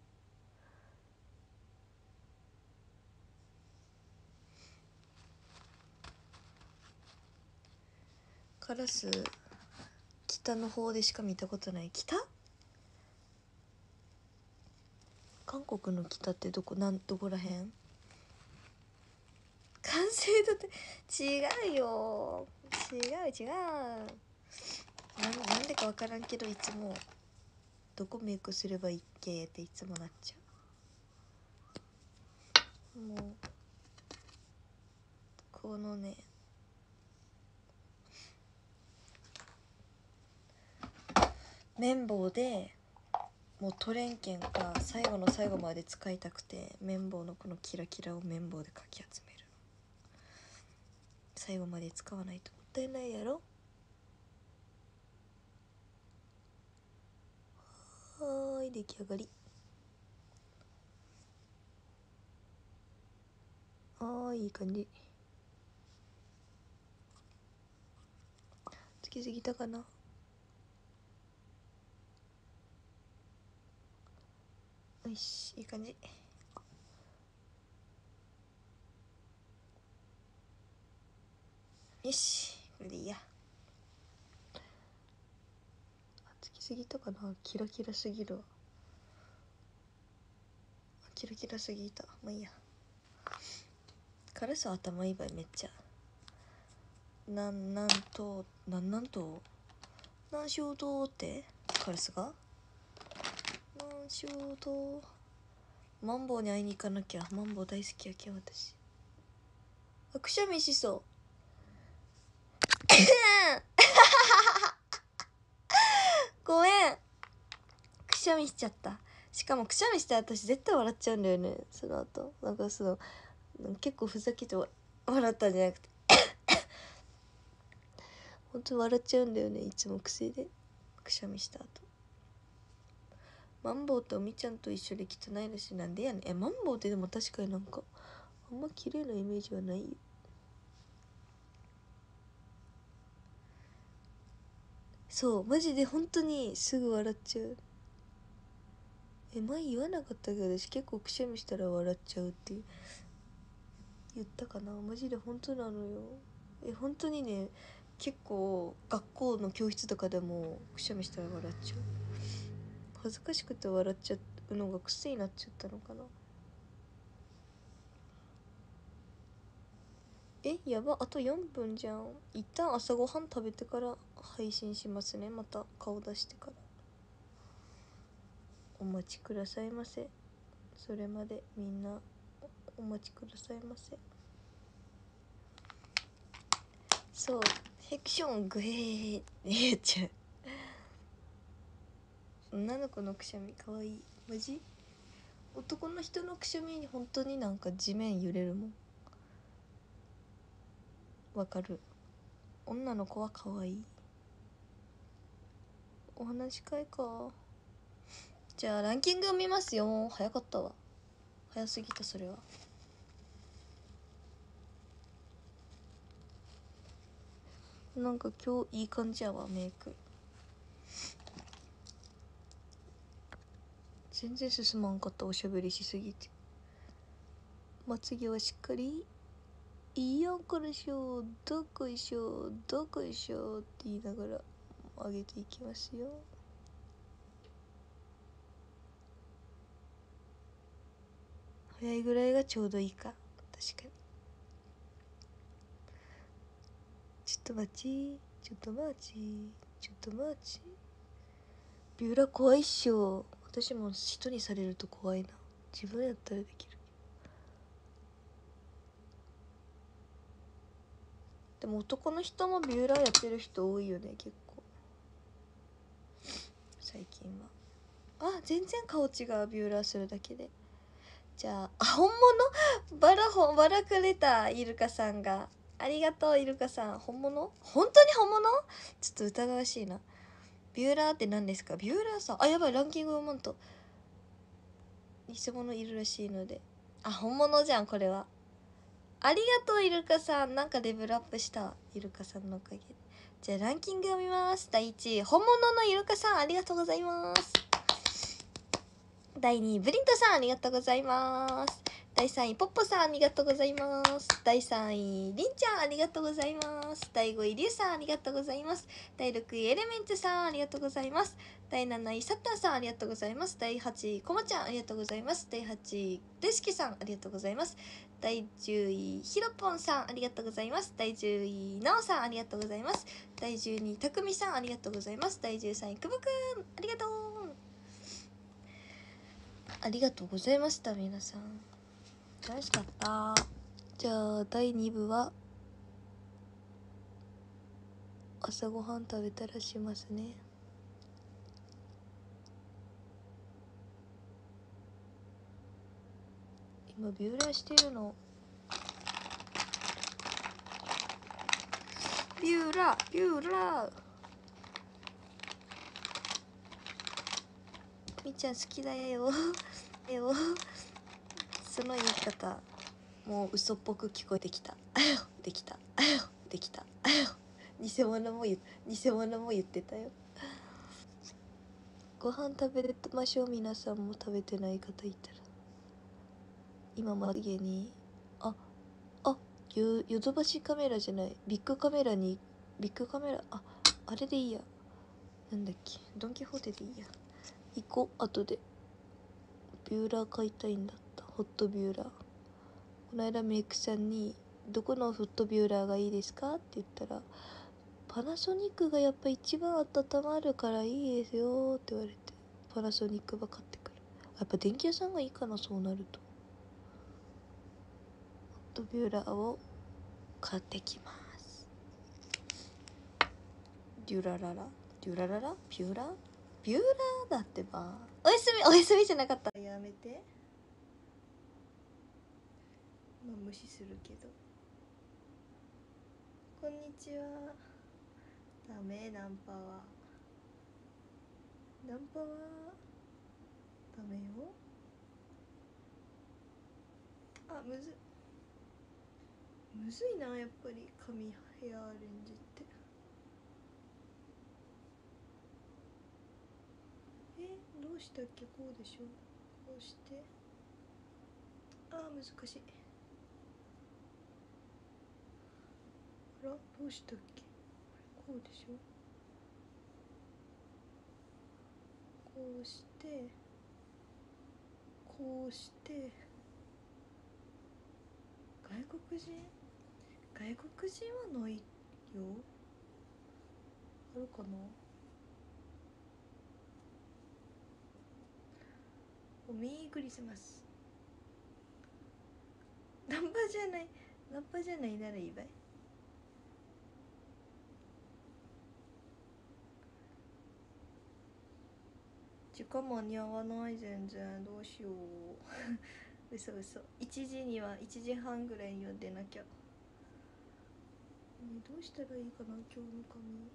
カラス北の方でしか見たことない。北？韓国の北ってどこらへん？完成度って違うよ。違うなんでか分からんけど、いつもどこメイクすればいいっけっていつもなっちゃう。もうこのね、綿棒でもう取れんけんか、最後の最後まで使いたくて綿棒のこのキラキラを綿棒でかき集める。最後まで使わないともったいないやろ。はーい、出来上がり。いい感じ。つきすぎたかな。よし、いい感じ。よし、これでいいや。つきすぎたかな。キラキラすぎるわ。キラキラすぎた。まあいいや。カラス頭いい場合めっちゃなんと何小糖ってカラスが何小糖。マンボウに会いに行かなきゃ。マンボウ大好きやけん私。くしゃみしそうごめん、くしゃみしちゃった。しかもくしゃみして私絶対笑っちゃうんだよね。その後なんか結構ふざけて笑ったんじゃなくて本当に笑っちゃうんだよね、いつも癖で。くしゃみした後。マンボウとおみちゃんと一緒で汚いらしい。なんでやねん。マンボウってでも確かになんかあんま綺麗なイメージはないよ。 そうマジで本当にすぐ笑っちゃう。前言わなかったけど私結構くしゃみしたら笑っちゃうって言ったかな。マジで本当なのよ。本当にね、結構学校の教室とかでもくしゃみしたら笑っちゃう。恥ずかしくて笑っちゃうのが癖になっちゃったのかな。やば、あと4分じゃん。一旦朝ごはん食べてから配信しますね。また顔出してからお待ちくださいませ。それまでみんなお待ちくださいませ。そうフィクショングヘーって言っちゃう。女の子のくしゃみかわいい。マジ男の人のくしゃみに本当になんか地面揺れるもん。わかる。女の子はかわいい。お話し会か。じゃあランキングを見ますよ。早かったわ。早すぎたそれは。なんか今日いい感じやわメイク。全然進まんかった。おしゃべりしすぎて。まつげはしっかりいいやんからしょ、どこいしょどこいしょって言いながら上げていきますよ。早いぐらいがちょうどいいか。確かに。ちょっと待ちちょっと待ちちょっと待ち。ビューラ怖いっしょ。私も人にされると怖いな。自分やったらできる。でも男の人もビューラーやってる人多いよね結構最近は。全然顔違う。ビューラーするだけで。じゃあ本物バラくれたイルカさんがありがとう。イルカさん本物？本当に本物？ちょっと疑わしいな。ビューラーって何ですか？ビューラーさんやばいランキング読まんと。偽物いるらしいので。本物じゃんこれは。ありがとうイルカさん。なんかレベルアップしたイルカさんのおかげで。じゃあランキングを見ます。第1位本物のイルカさんありがとうございます。第2位ブリントさんありがとうございます。第3位ポッポさんありがとうございます。第3位りんちゃんありがとうございます。第5位りゅうさんありがとうございます。第6位エレメンツさんありがとうございます。第7位サッターさんありがとうございます。第8位こまちゃんありがとうございます。第8位デスキさんありがとうございます。第10位ひろぽんさんありがとうございます。第10位なおさんありがとうございます。第12位たくみさんありがとうございます。第13位くぶくんありがとう。ありがとうございました皆さん。楽しかった。じゃあ第2部は朝ごはん食べたらしますね。今ビューラーしてるの。ビューラービューラー。みっちゃん好きだよその言い方もう嘘っぽく聞こえてきたできたできた偽物も言ってたよ。ご飯食べましょう。皆さんも食べてない方いたら。今までにヨドバシカメラじゃないビッグカメラあれでいいや。なんだっけドンキホーテでいいや。行こう後で。ビューラー買いたいんだった。ホットビューラー。この間メイクさんにどこのホットビューラーがいいですかって言ったらパナソニックがやっぱ一番温まるからいいですよって言われてパナソニックば買ってくる。やっぱ電気屋さんがいいかな。そうなるとホットビューラーを買ってきます。デュラララデュラララビューラーだってば。おやすみじゃなかった。やめて。無視するけど。こんにちは。ダメナンパはダメよ。むずいなやっぱり髪ヘアアレンジって。 したっけ？こうでしょ。こうして、あー難しい。あらどうしたっけ？こうでしょ。こうしてこうして、外国人はないよ。あるかな。メリークリスマス。ナンパじゃないならいいばい。時間間に合わない。全然どうしよう嘘1時には1時半ぐらいには出なきゃ。どうしたらいいかな今日の髪。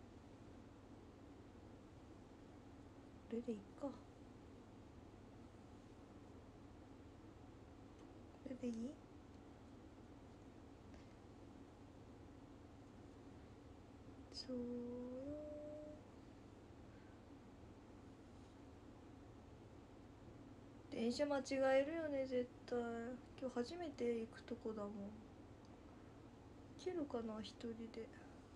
これでいいか。これでいい。そうよ。電車間違えるよね絶対。今日初めて行くとこだもん。行けるかな一人で。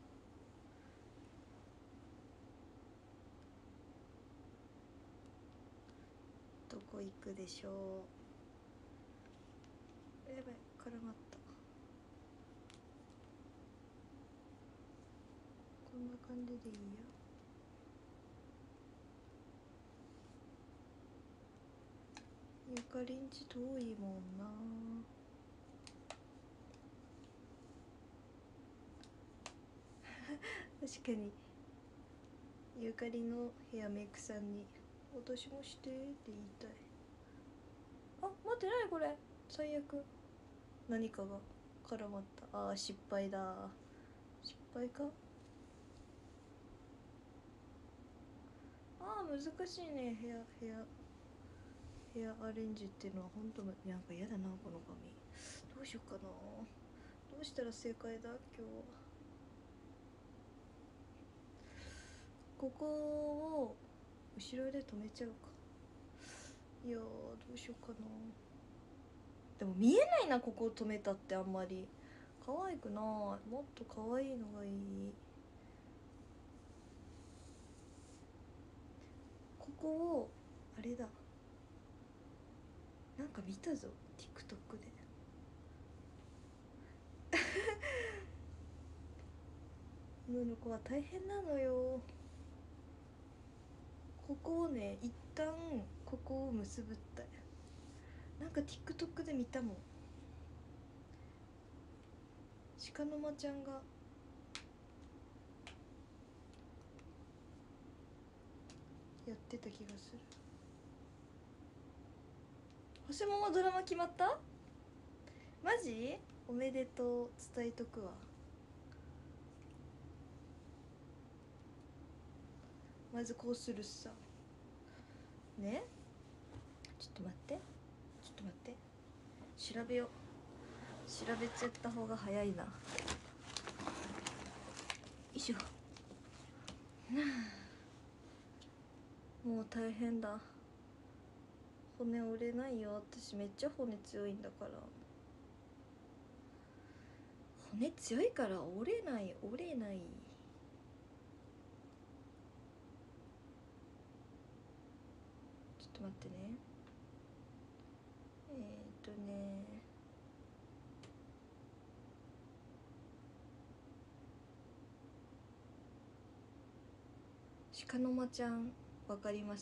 どこ行くでしょう。やばい絡まった。こんな感じでいいや。ゆかりんち遠いもんな。確かにゆかりのヘアメイクさんに「私もして」って言いたい。あ、待ってないこれ。最悪。何かが絡まった。あー失敗だ。失敗か。あー難しいね。ヘアアレンジっていうのは本当なんか嫌だなこの髪。どうしようかな。どうしたら正解だ今日は。ここを後ろで止めちゃうか。いやーどうしようかな。でも見えないなここを止めたって。あんまり可愛くない。もっと可愛いのがいい。ここをあれだ、なんか見たぞ TikTok で女の子は大変なのよ。ここをね一旦ここを結ぶったい。なんか TikTok で見たもん。鹿の間ちゃんがやってた気がする。星ママドラマ決まった？マジ？おめでとう伝えとくわ。まずこうするさね。ちょっと待って調べよう。調べちゃった方が早いな。よいしょ。もう大変だ。骨折れないよ。私めっちゃ骨強いんだから。骨強いから折れない。ちょっと待ってね。鹿の間ちゃんわかります？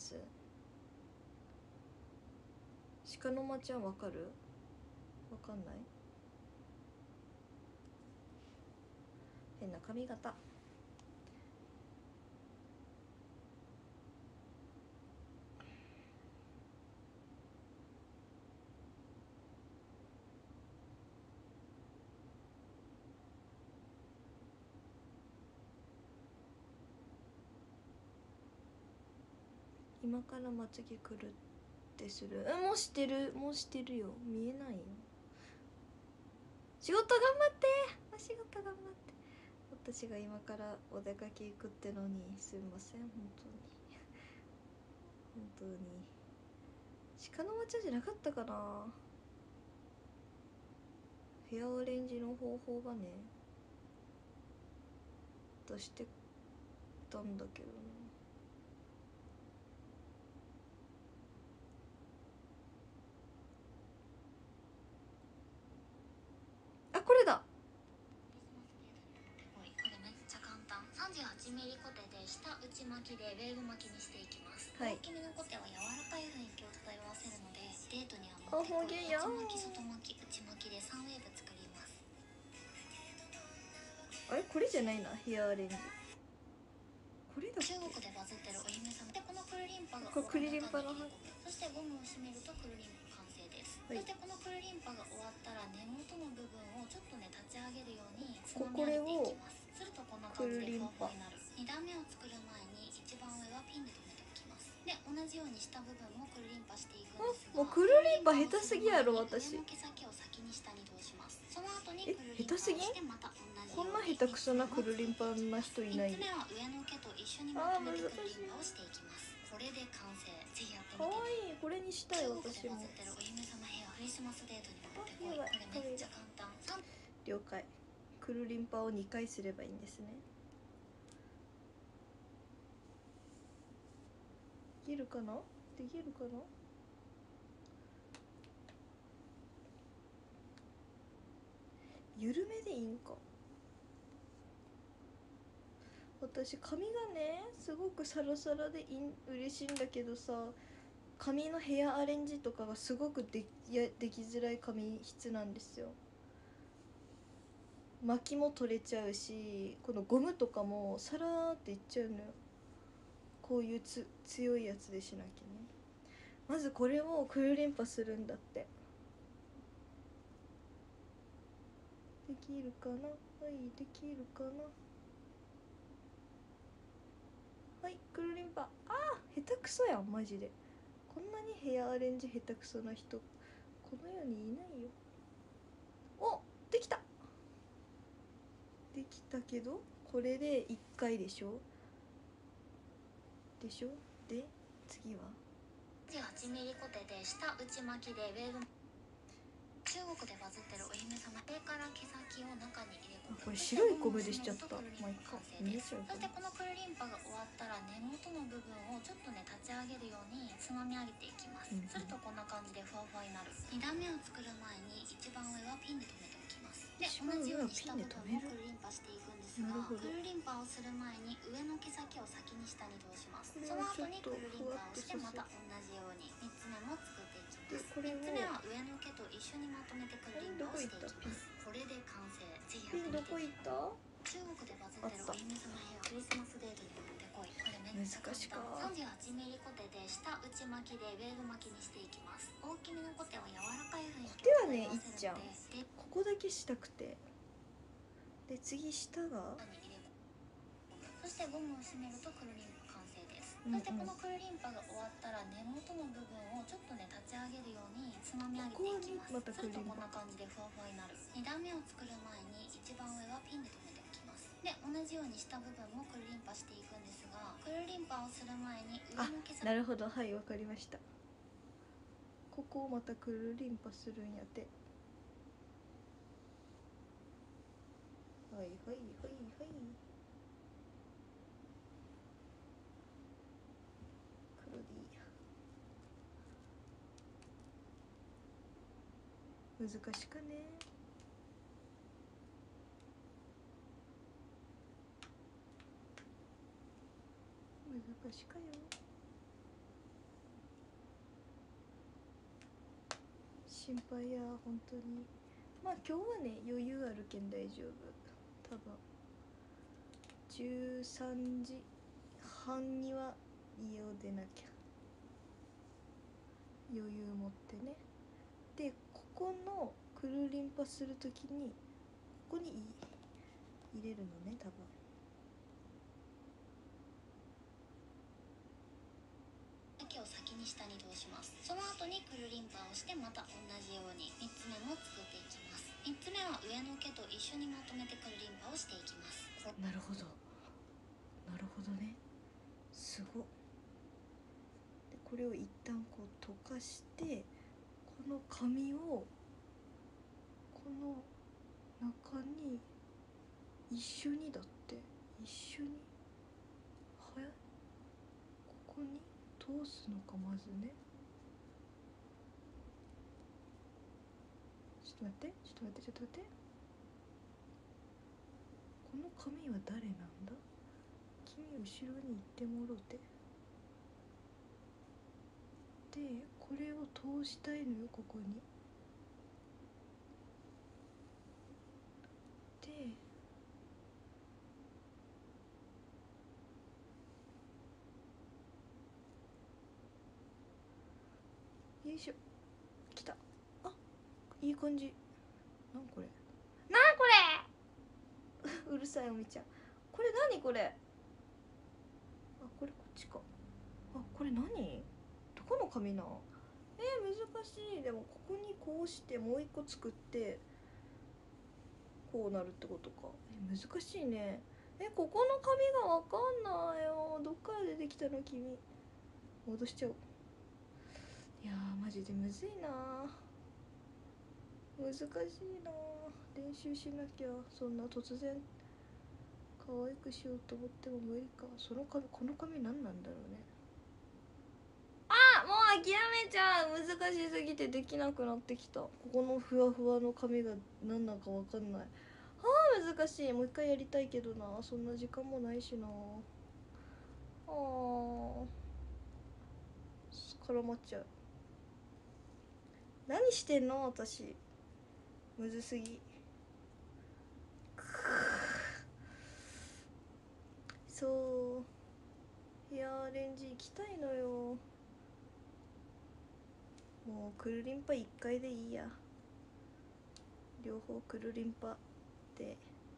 鹿の間ちゃんわかる？わかんない。変な髪型。今からまつげくるってする。もうしてるよ。見えないよ。仕事頑張って。お仕事頑張って。私が今からお出かけ行くってのにすいません本本当に鹿の抹茶じゃなかったかな。ヘアアレンジの方法がね出してたんだけどな。あ、これだ。 これめっちゃ簡単。38ミリコテで下内巻きでウェーブ巻きにしていきます。 はい、 大きめのコテは柔らかい雰囲気を漂わせるので、デートにはあ、 もってこい。 方言や内巻き外巻き内巻きで3ウェーブ作ります。 あれこれじゃないな、ヘアアレンジ。これだっけ。 中国でバズってるお姫様で、このクルリンパがこれクリリンパの中に入れ込む。そしてゴムを締めるとクルリンパ完成です。 はい、 そしてこのクルリンパが終わったら根元の部分をちょっとね立ち上げるようにつまみ上げていきます。するとこんな感じでふわふわになる。2段目を作る前に一番上はピンで留めておきます。で同じように下部分もクルリンパしていくんですが、 もうクルリンパ下手すぎやろ私。 上の毛先を先に下に通します。その後にクルリンパを下手すぎ。 してまた同じこんようにな下手くそなクルリンパな人いない。 3つ目は上の毛と一緒にまとめてクルリンパをしていきます。これで完成。ぜひやってみてね。 かわいい。これにしたい中国私も。 でバズってるお姫様ヘアクリスマスデートにもってこい。これめっちゃ簡単。 了解。クルリンパを2回すればいいんですね。できるかな、できるかな。緩めでいいんか。私髪がねすごくサラサラで嬉しいんだけどさ、髪のヘアアレンジとかがすごくできづらい髪質なんですよ。巻きも取れちゃうし、このゴムとかもサラーっていっちゃうのよ。こういう強いやつでしなきゃね。まずこれをクルリンパするんだって。できるかな。はい、できるかな。はい、クルリンパ。あー、下手くそやんマジで。こんなにヘアアレンジ下手くそな人この世にいないよ。お、できた。できたけどこれで1回でしょ。で次は 8ミリコテで下内巻きでウェーブ。中国でバズってるお姫様上から毛先を中に入れ込む。 これ白いゴムでしちゃった。まあ、いっか。見えちゃうかそしてこのクルリンパが終わったら根元の部分をちょっとね立ち上げるようにつまみ上げていきます。するとこんな感じでふわふわになる。2段目を作る前に一番上はピンで留めておきます。で同じように下部分もクルリンパしていくんですが、クルリンパをする前に上の毛先を先に下に通します。その後にクルリンパをしてまた同じように3つ目も作っていきます。3つ目は上の毛と一緒にまとめてクルリンパをしていきます。これで完成。ぜひやってみて。 どこ行った。 中国でバズってるお姫様ヘアクリスマスデートにもってこい。これめっちゃ簡単。38ミリコテで下内巻きでウェーブ巻きにしていきます。大きめのコテは柔らかい雰囲気コテはねいっちゃんここだけしたくて。で次下がそしてゴムを締めるとクルリンパ完成です。そしてこのクルリンパが終わったら根元の部分をちょっとね立ち上げるようにつまみ上げていきます。するとこんな感じでふわふわになる。2段目を作る前に一番上はピンで留めておきます。で同じように下部分もクルリンパしていくんですが、クルリンパをする前に上の毛先。 なるほど、はい、わかりました。ここをまたクルリンパするんやて。はいはいはいはい。黒でいいや。難しかね。難しかよ。心配や本当に。まあ今日はね余裕あるけん大丈夫。多分13時半には家を出なきゃ。余裕持ってね。でここのクルリンパするときにここに入れるのね多分。 毛を先に下に通します。その後にクルリンパをしてまた同じように3つ目も作っていきます。3つ目は上の毛と一緒にまとめてクルリンパをしていきます。 なるほどなるほどね。すごっ。でこれを一旦こう溶かして、この紙をこの中に一緒にだって、一緒にここに通すのか。まずね、ちょっと待って、ちょっと待って、ちょっと待って、この紙は誰なんだ。君後ろに行ってもろて。でこれを通したいのよ、ここに。でよいしょ、きた。あ、いい感じ。なんこれ、 なんこうるさいおみちゃん。これ何これ。あ、これこっちか。あ、これ何、どこの紙な。難しい。でもここにこうしてもう一個作ってこうなるってことか。難しいね。ここの紙がわかんないよ。どっから出てきたの君。戻しちゃおう。いやーマジでむずいな。難しいな。練習しなきゃ。そんな突然可愛くしようと思っても無理か。その紙、この紙何なんだろうね。あ、もう諦めちゃう。難しすぎてできなくなってきた。ここのふわふわの紙が何なのかわかんない。難しい。もう一回やりたいけどな。そんな時間もないしな。絡まっちゃう。何してんの私。むずすぎ。そうヘアアレンジ行きたいのよ。もうくるりんぱ1回でいいや。両方くるりんぱで。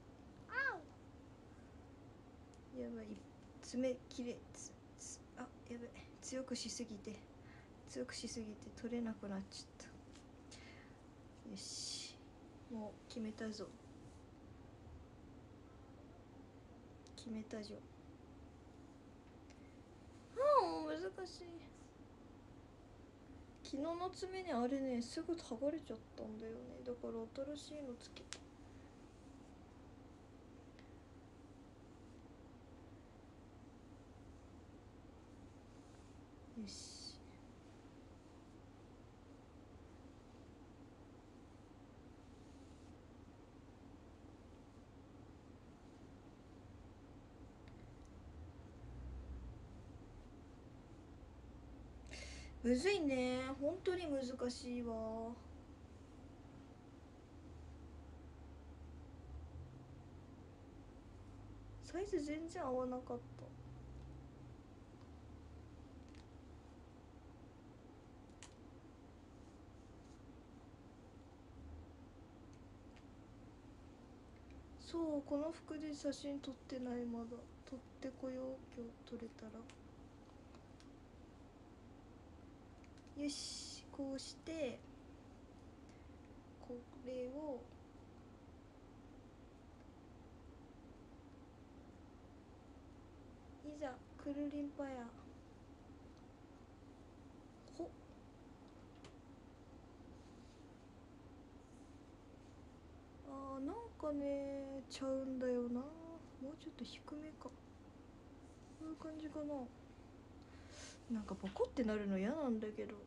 やばい、爪切れあ、やばい、強くしすぎて取れなくなっちゃった。よし、もう決めたぞ。決めたじょ。もう難しい。昨日の爪ね、あれね、すぐ剥がれちゃったんだよね。だから新しいのつけた。よし、むずいね。本当に難しいわ。サイズ全然合わなかった。そう、この服で写真撮ってない。まだ撮ってこよう。今日撮れたら。よし、こうしてこれをいざくるりんぱや。ほっ、なんかねちゃうんだよな。もうちょっと低めか。こういう感じかな。なんかボコってなるの嫌なんだけど。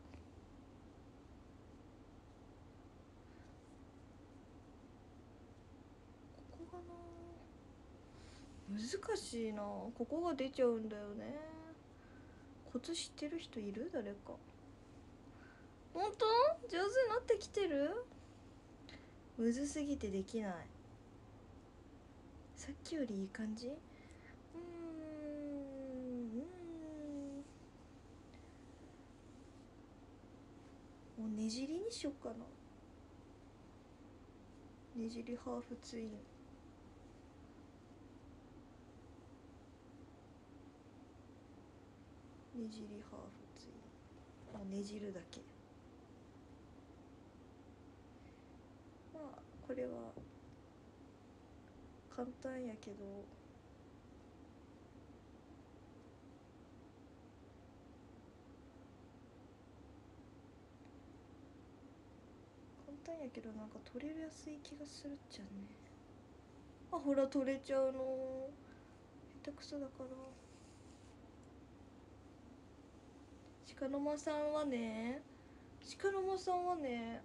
ここがな、難しいな。ここが出ちゃうんだよね。コツ知ってる人いる？誰か。本当？上手になってきてる？むずすぎてできない。さっきよりいい感じ？もうねじりにしよっかな。ねじりハーフツイン。ねじりハーフツイン。もうねじるだけ。まあこれは簡単やけど、 ったんやけど、なんか取れやすい気がするっちゃね。あ、ほら取れちゃうの、下手くそだから。鹿の間さんはね、鹿の間さんはね、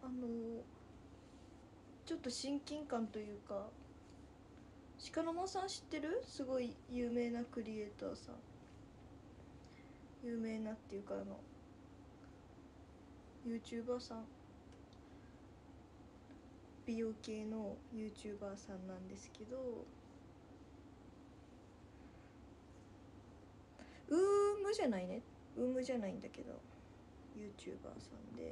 ちょっと親近感というか、鹿の間さん知ってる？すごい有名なクリエイターさん、有名なっていうかYouTuber さん、美容系の YouTuber さんなんですけど、ウームじゃないね、ウームじゃないんだけど YouTuber さんで、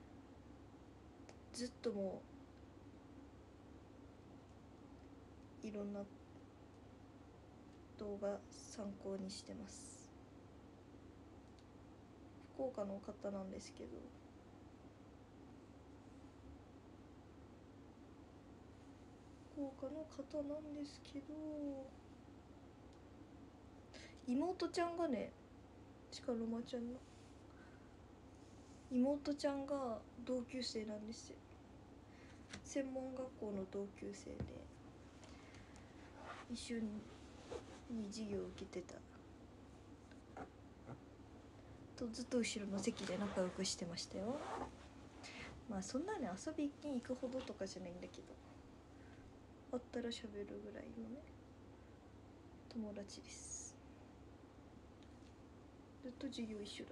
ずっともういろんな動画参考にしてます。福岡の方なんですけど、福岡の方なんですけど、妹ちゃんがね、鹿の間ちゃんの妹ちゃんが同級生なんですよ。専門学校の同級生で一緒に授業を受けてたと、ずっと後ろの席で仲良くしてましたよ。まあそんなね遊びに行くほどとかじゃないんだけど、会ったら喋るぐらいのね友達です。ずっと授業一緒だった。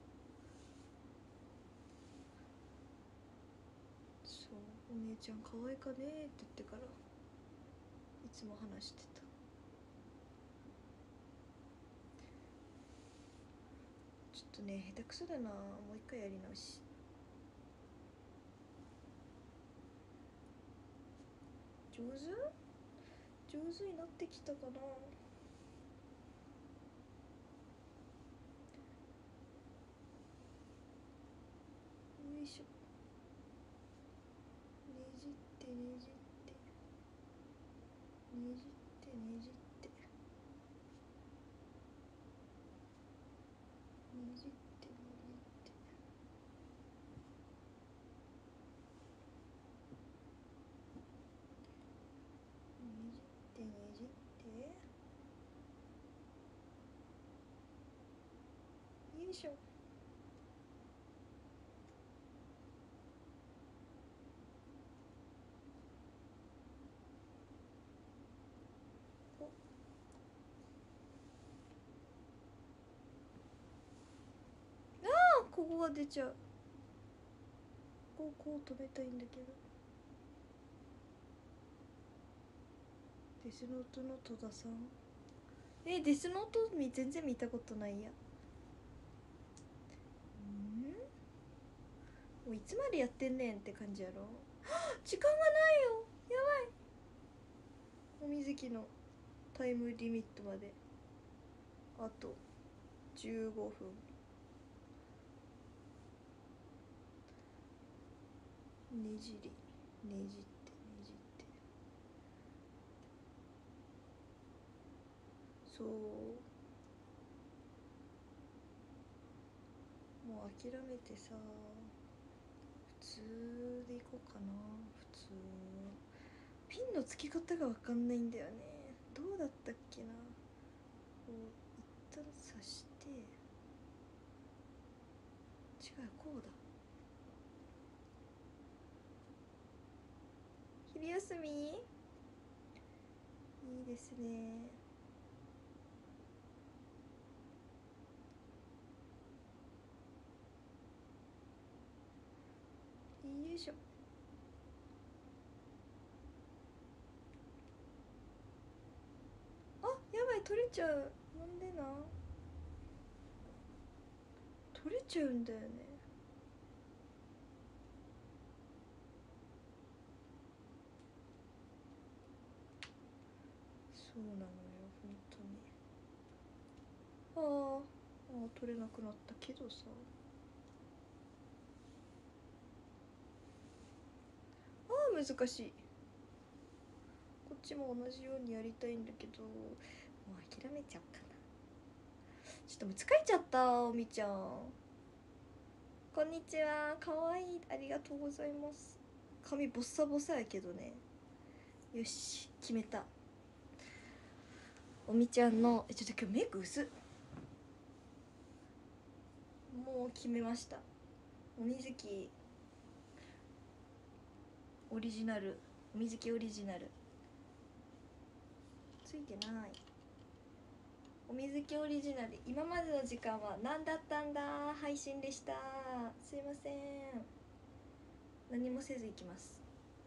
そう、お姉ちゃん可愛いかねって言ってからいつも話してた。ちょっとね下手くそだな、もう一回やり直し。上手になってきたかな。よいしょ。ねじってねじってねじってねじってねじってねじってねじってねじって、よいしょ。ここが出ちゃう。こう止めたいんだけど。デスノートの戸田さん、デスノート全然見たことないや。もういつまでやってんねんって感じやろ。時間がないよ、やばい。もみずきのタイムリミットまであと15分。ねじりねじってねじって、そう、もう諦めてさ、普通でいこうかな。普通ピンの付き方が分かんないんだよね。どうだったっけな。こう一旦刺して、違う、こうだ。昼休みいいですね。よいしょ。あ、やばい、取れちゃう。なんでな、取れちゃうんだよね。そうなのよ、本当に。取れなくなったけどさ。難しい。こっちも同じようにやりたいんだけど、もう諦めちゃおうかな。ちょっともう疲れちゃった、おみちゃん。 こんにちは。かわいい。ありがとうございます。髪ボッサボサやけどね。よし、決めた。おみちゃんのちょっと今日メイク薄っ。もう決めました。おみずきオリジナル、おみずきオリジナルついてない。おみずきオリジナル。今までの時間は何だったんだ配信でした。すいません。何もせず行きます。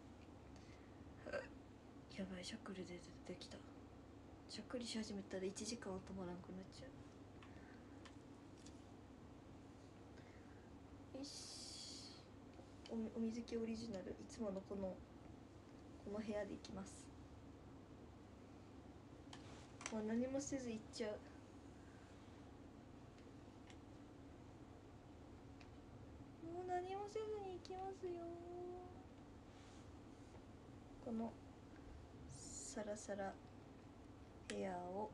やばい、しゃっくり出てきた。しゃっくりし始めたら1時間は止まらんくなっちゃう。よし、おみずきオリジナル、いつものこの部屋で行きます。もう何もせず行っちゃう。もう何もせずに行きますよ。このサラサラヘアを、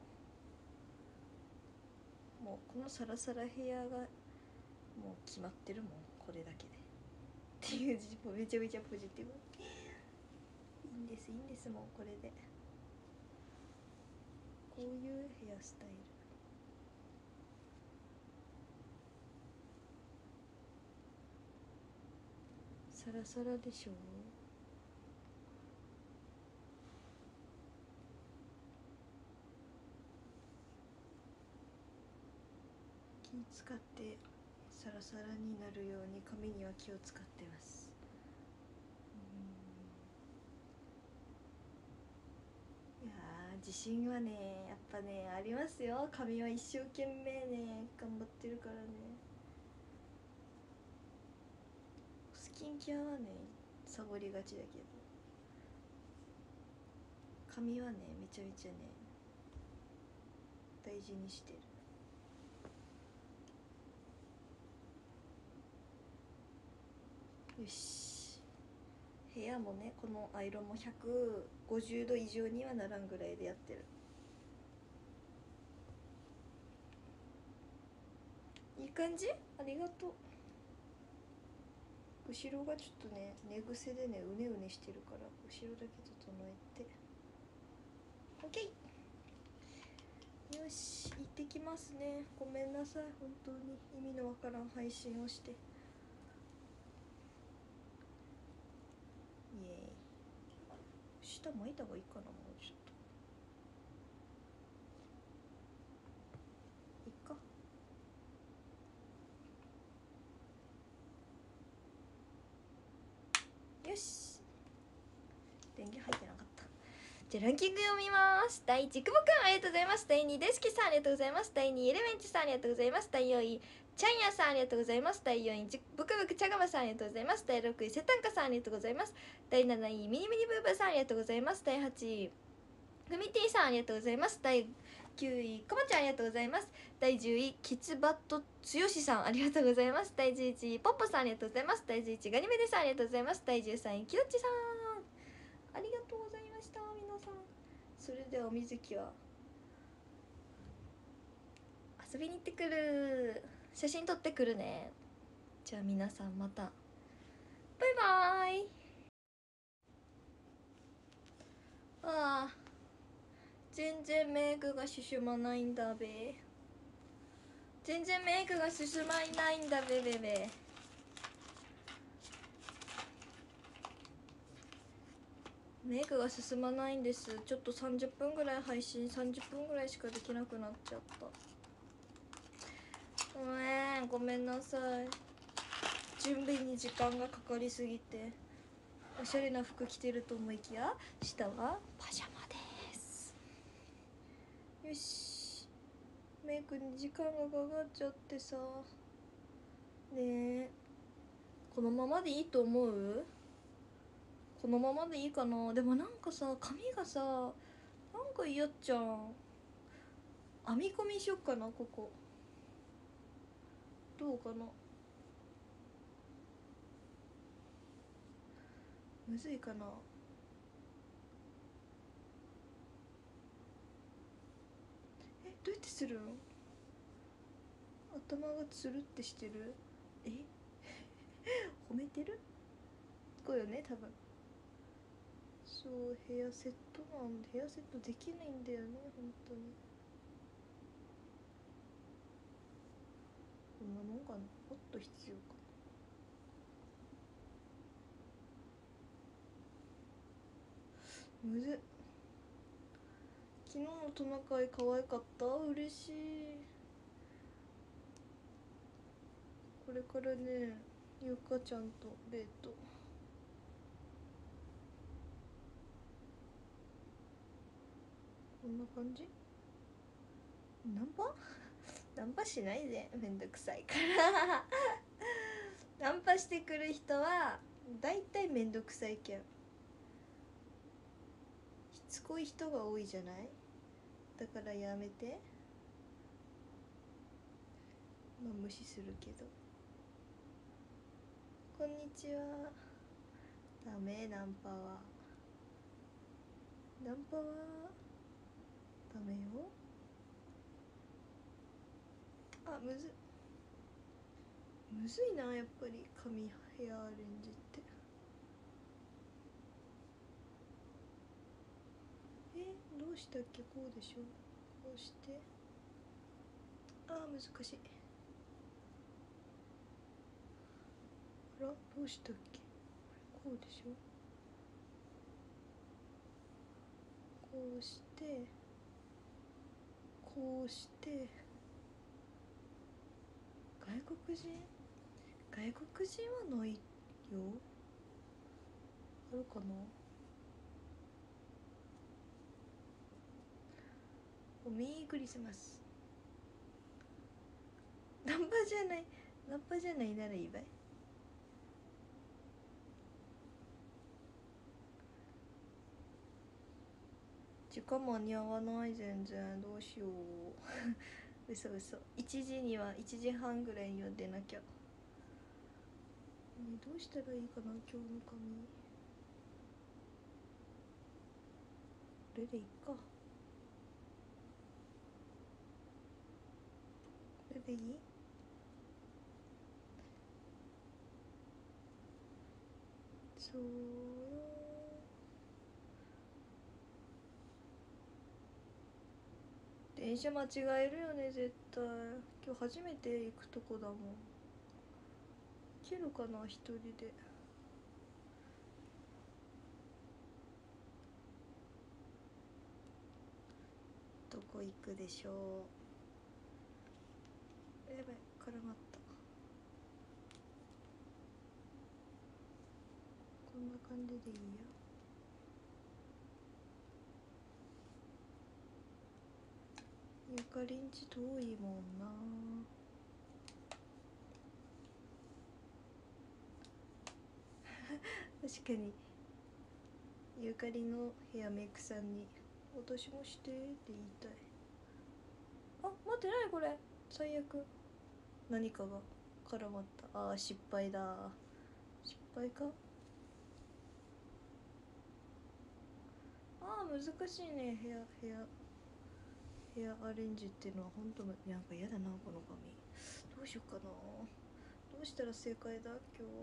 もうこのサラサラヘアがもう決まってるもん、これだけでっていうめちゃめちゃポジティブ。いいんです、いいんです、もうこれで。こういうヘアスタイル。サラサラでしょ。気使ってサラサラになるように髪には気を使ってます。いやー、自信はねやっぱねありますよ。髪は一生懸命ね頑張ってるからね。スキンケアはねサボりがちだけど、髪はねめちゃめちゃね大事にしてる。よし、部屋もねこのアイロンも150度以上にはならんぐらいでやってる。いい感じ、ありがとう。後ろがちょっとね寝癖でねうねうねしてるから、後ろだけ整えて OK。 よし、行ってきますね。ごめんなさい、本当に意味のわからん配信をして。イエーイ。下巻いた方がいいかな、もうちょっといっか。よし、電源入ってなかった。じゃあランキング読みます。第1、くぼくんありがとうございます。第2、デスキさんありがとうございます。第2、エレメンチさんありがとうございます。第4位、チャンヤさんありがとうございます。第4位、ブクブクチャガマさんありがとうございます。第6位、セタンカさんありがとうございます。第7位、ミニミニブーブーさんありがとうございます。第8位、グミティさんありがとうございます。第9位、こまちゃんありがとうございます。第10位、キツバットつよしさんありがとうございます。第11位、ポッポさんありがとうございます。第11位、ガニメデさんありがとうございます。第13位、キロッチさんありがとうございました。皆さん、それではおみずきは遊びに行ってくる。写真撮ってくるね。じゃあ皆さんまたバイバイ。ああ、全然メイクが進まないんだべ。全然メイクが進まないんだべべべ。メイクが進まないんです。ちょっと30分ぐらい配信30分ぐらいしかできなくなっちゃった。ごめんなさい。準備に時間がかかりすぎて、おしゃれな服着てると思いきや下はパジャマです。よし、メイクに時間がかかっちゃってさ。ねえ、このままでいいと思う？このままでいいかな。でもなんかさ、髪がさなんか嫌っちゃん。編み込みしよっかな、ここ。どうかな。むずいかな。どうやってするん？頭がつるってしてる。 褒めてるこうよね多分。そうヘアセットなんでヘアセットできないんだよね本当に。こんなもんかな。もっと必要かな。むずっ。昨日のトナカイ可愛かった。嬉しい。これからねゆかちゃんとデート。こんな感じ。ナンパナンパしないで、めんどくさいからナンパしてくる人はだいたいめんどくさいけん。しつこい人が多いじゃない。だからやめて。まあ無視するけど。こんにちは。ダメナンパは。ナンパはダメよ。あ、むずいなやっぱり髪ヘアアレンジって。どうしたっけ。こうでしょ。こうして。難しい。あらどうしたっけ。こうでしょ。こうしてこうして。外国人はないよ。あるかな。メリークリスマス。ナンパじゃないならいいばい。時間間に合わない全然。どうしよう嘘1時には1時半ぐらいには出なきゃ。どうしたらいいかな今日の髪。これでいいか。これでいい。そうよ。電車間違えるよね絶対。今日初めて行くとこだもん。行けるかな一人で。どこ行くでしょう。やばい絡まった。こんな感じでいいや。ゆかりんち遠いもんな。確かにゆかりのヘアメイクさんに「私もして」って言いたい。待って、何これ。最悪。何かが絡まった。失敗だ。失敗か。難しいね。ヘアアレンジっていうのは本当なんか嫌だなこの髪。どうしようかな。どうしたら正解だ今日は。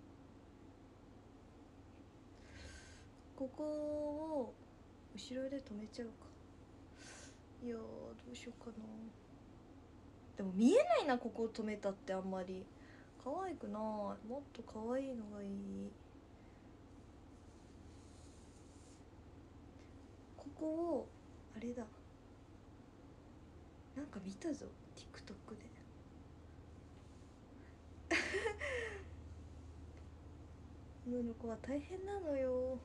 ここを後ろで止めちゃうか。いやどうしようかな。でも見えないなここを止めたって。あんまり可愛くない。もっと可愛いのがいい。ここをあれだ、なんか見たぞ TikTok で女の子は大変なのよ。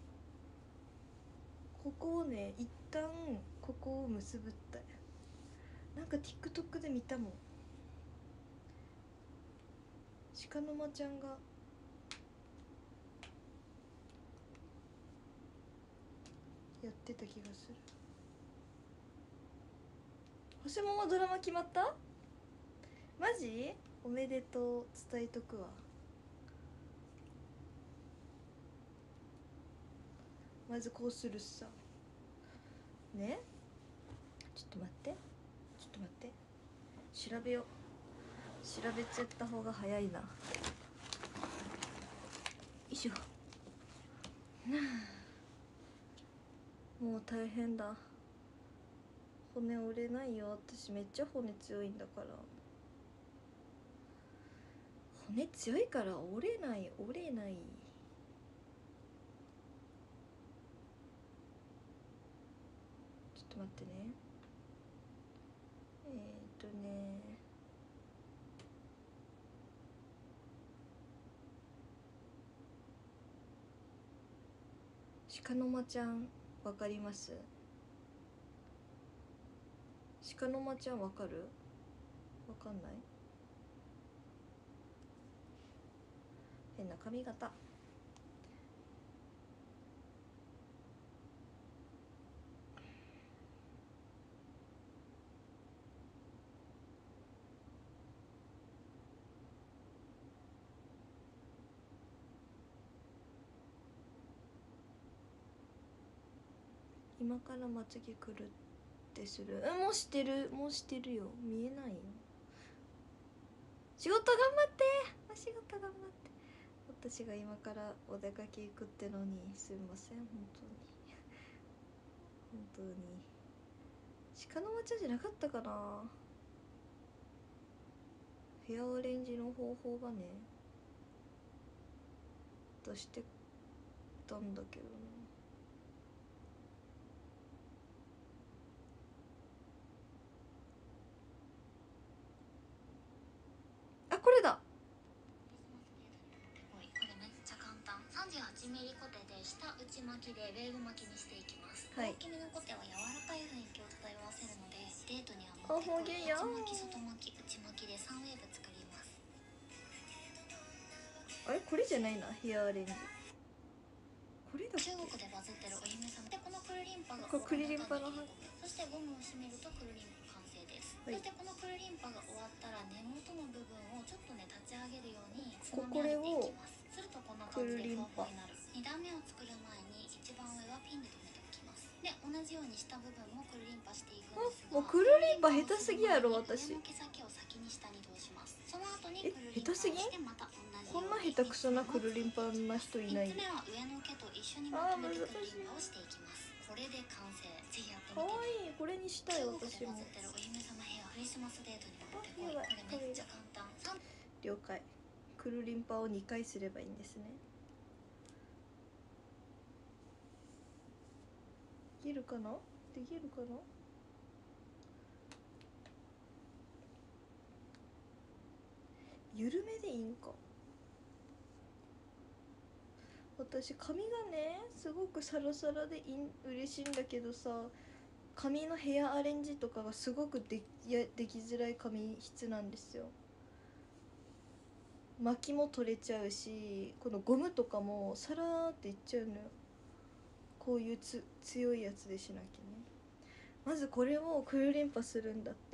ここをね一旦ここを結ぶったい。なんか TikTok で見たもん。鹿の間ちゃんがやってた気がする。星ももドラマ決まった？マジ？おめでとう伝えとくわ。まずこうするさね。ちょっと待って調べよう。調べちゃった方が早いな。 いしょ。もう大変だ。骨折れないよ。私めっちゃ骨強いんだから。骨強いから折れない。ちょっと待ってね。鹿の間ちゃんわかります？鹿の間ちゃんわかる？わかんない？変な髪型。今からまつげくるってする。もうしてるよ。見えないよ。仕事頑張って。お仕事頑張って。私が今からお出かけ行くってのにすいません。本当に鹿の間ちゃんじゃなかったかな。ヘアアレンジの方法がね出してたんだけどな。あ、これだ。 これめっちゃ簡単。38ミリコテで下内巻きでウェーブ巻きにしていきます。 はい。 大きめのコテは柔らかい雰囲気を漂わせるので、デートにはあ、 もってこい。 方言や。 内巻き外巻き内巻きで3ウェーブ作ります。 あれこれじゃないな。ヘアアレンジこれだっけ。 中国でバズってるお姫様で、このクルリンパがこれクルリンパの中に入れ込む。そしてゴムを締めるとクルリンパ完成です、 はい。 そしてこのクルリンパが終わったら根元の部分をちょっとね立ち上げるようにつまみ上げていきます。するとこんな感じでふわふわになる。2段目を作る前に一番上はピンで留めておきます。で同じように下部分もクルリンパしていくんですが、 もうクルリンパ下手すぎやろ私。 上の毛先を先に下に通します。その後にクルリンパを下手すぎ？ してまた同じように。 こんな下手くそなクルリンパな人いない。 3つ目は上の毛と一緒にまとめてクルリンパをしていきます。これで完成。ぜひやってみて。 かわいい。これにしたい私も。 中国でバズってるお姫様ヘアクリスマスデートに持ってこい。これめっちゃ簡単。 了解。クルリンパを2回すればいいんですね。できるかな。緩めでいいんか。私髪がねすごくサラサラで嬉しいんだけどさ、髪のヘアアレンジとかがすごくできづらい髪質なんですよ。巻きも取れちゃうし、このゴムとかもサラーっていっちゃうのよ。こういう強いやつでしなきゃね。まずこれをクルリンパするんだって。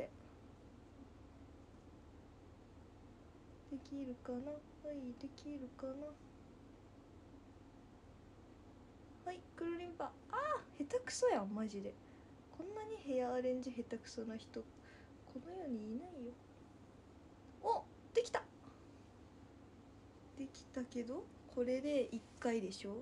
できるかな。はい、できるかな。はい、クルリンパ。下手くそやんマジで。こんなにヘアアレンジ下手くそな人この世にいないよ。お、できたけど、これで1回でしょ。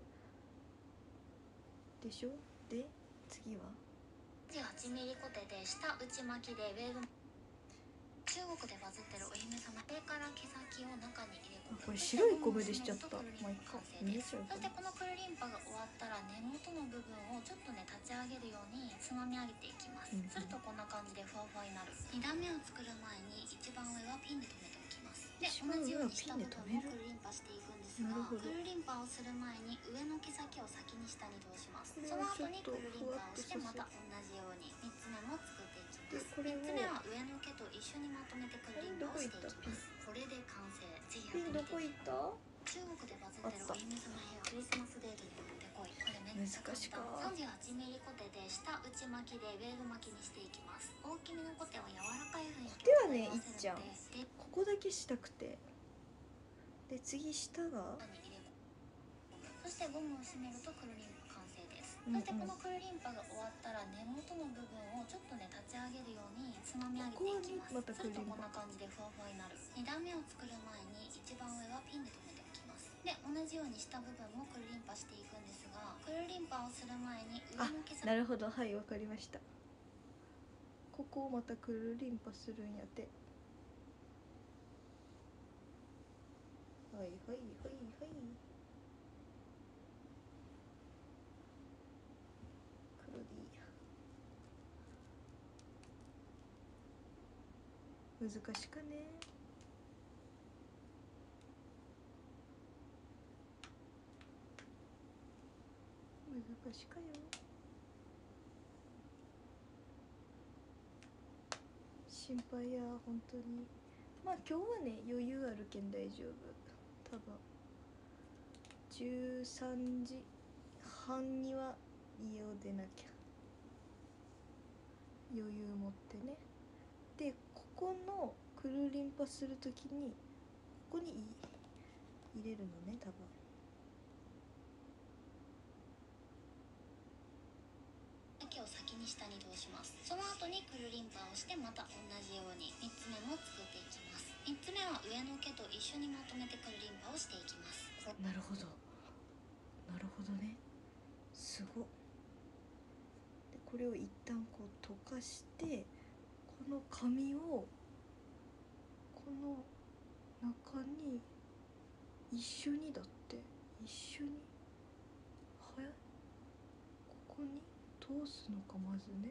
で次は 8ミリコテで下内巻きでウェーブ。中国でバズってるお姫様上から毛先を中に入れ込む。 これ白いゴムでしちゃった。まあいっか。 そしてこのクルリンパが終わったら根元の部分をちょっとね立ち上げるようにつまみ上げていきます、するとこんな感じでふわふわになる。2段目を作る前に一番上はピンで留めておきます。で同じように下部分もクルリンパしていくんですが、クルリンパをする前に上の毛先を先に下に通します。その後にクルリンパをしてまた同じように3つ目も作っていきます。3つ目は上の毛と一緒にまとめてクルリンパをしていきます。これで完成。ぜひやってみて。 どこ行った？ 中国でバズってるお姫様ヘアクリスマスデートに持ってこい。これめっちゃ簡単。38ミリコテで下内巻きでウェーブ巻きにしていきます。大きめのコテは柔らかい雰囲気を漂わせるので、 ここだけしたくて。で次下がそしてゴムを締めるとクルリンパ完成です、そしてこのクルリンパが終わったら根元の部分をちょっとね立ち上げるようにつまみ上げていきます。するとこんな感じでふわふわになる。2段目を作る前に一番上はピンで留めておきます。で同じじように下部分もくるりんぱしていくんですが、くるりんぱをする前に上の毛先。 なるほど、はい、わかりました。ここをまたくるりんぱするんやて。はいはいはいはい。黒でいいや。難しかね。難しかよ。心配や本当に。まあ今日はね余裕あるけん大丈夫。多分13時半には家を出なきゃ。余裕持ってね。でここのくるりんぱするときにここに入れるのね多分。 毛を先に下に通します。その後にくるりんぱをしてまた同じように3つ目も作っていきます。3つ目は上の毛と一緒にまとめてくるりんぱをしていきます。 なるほどなるほどね。すごっ。でこれを一旦こう溶かして、この紙をこの中に一緒にだって、一緒にはやここに通すのか。まずね、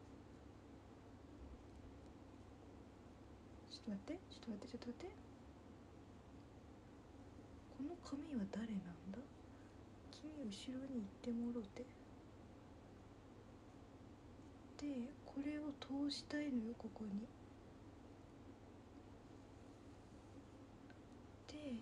ちょっと待ってちょっと待ってちょっと待って、この紙は誰なんだ。君後ろに行ってもろうて。でこれを通したいのよここに。で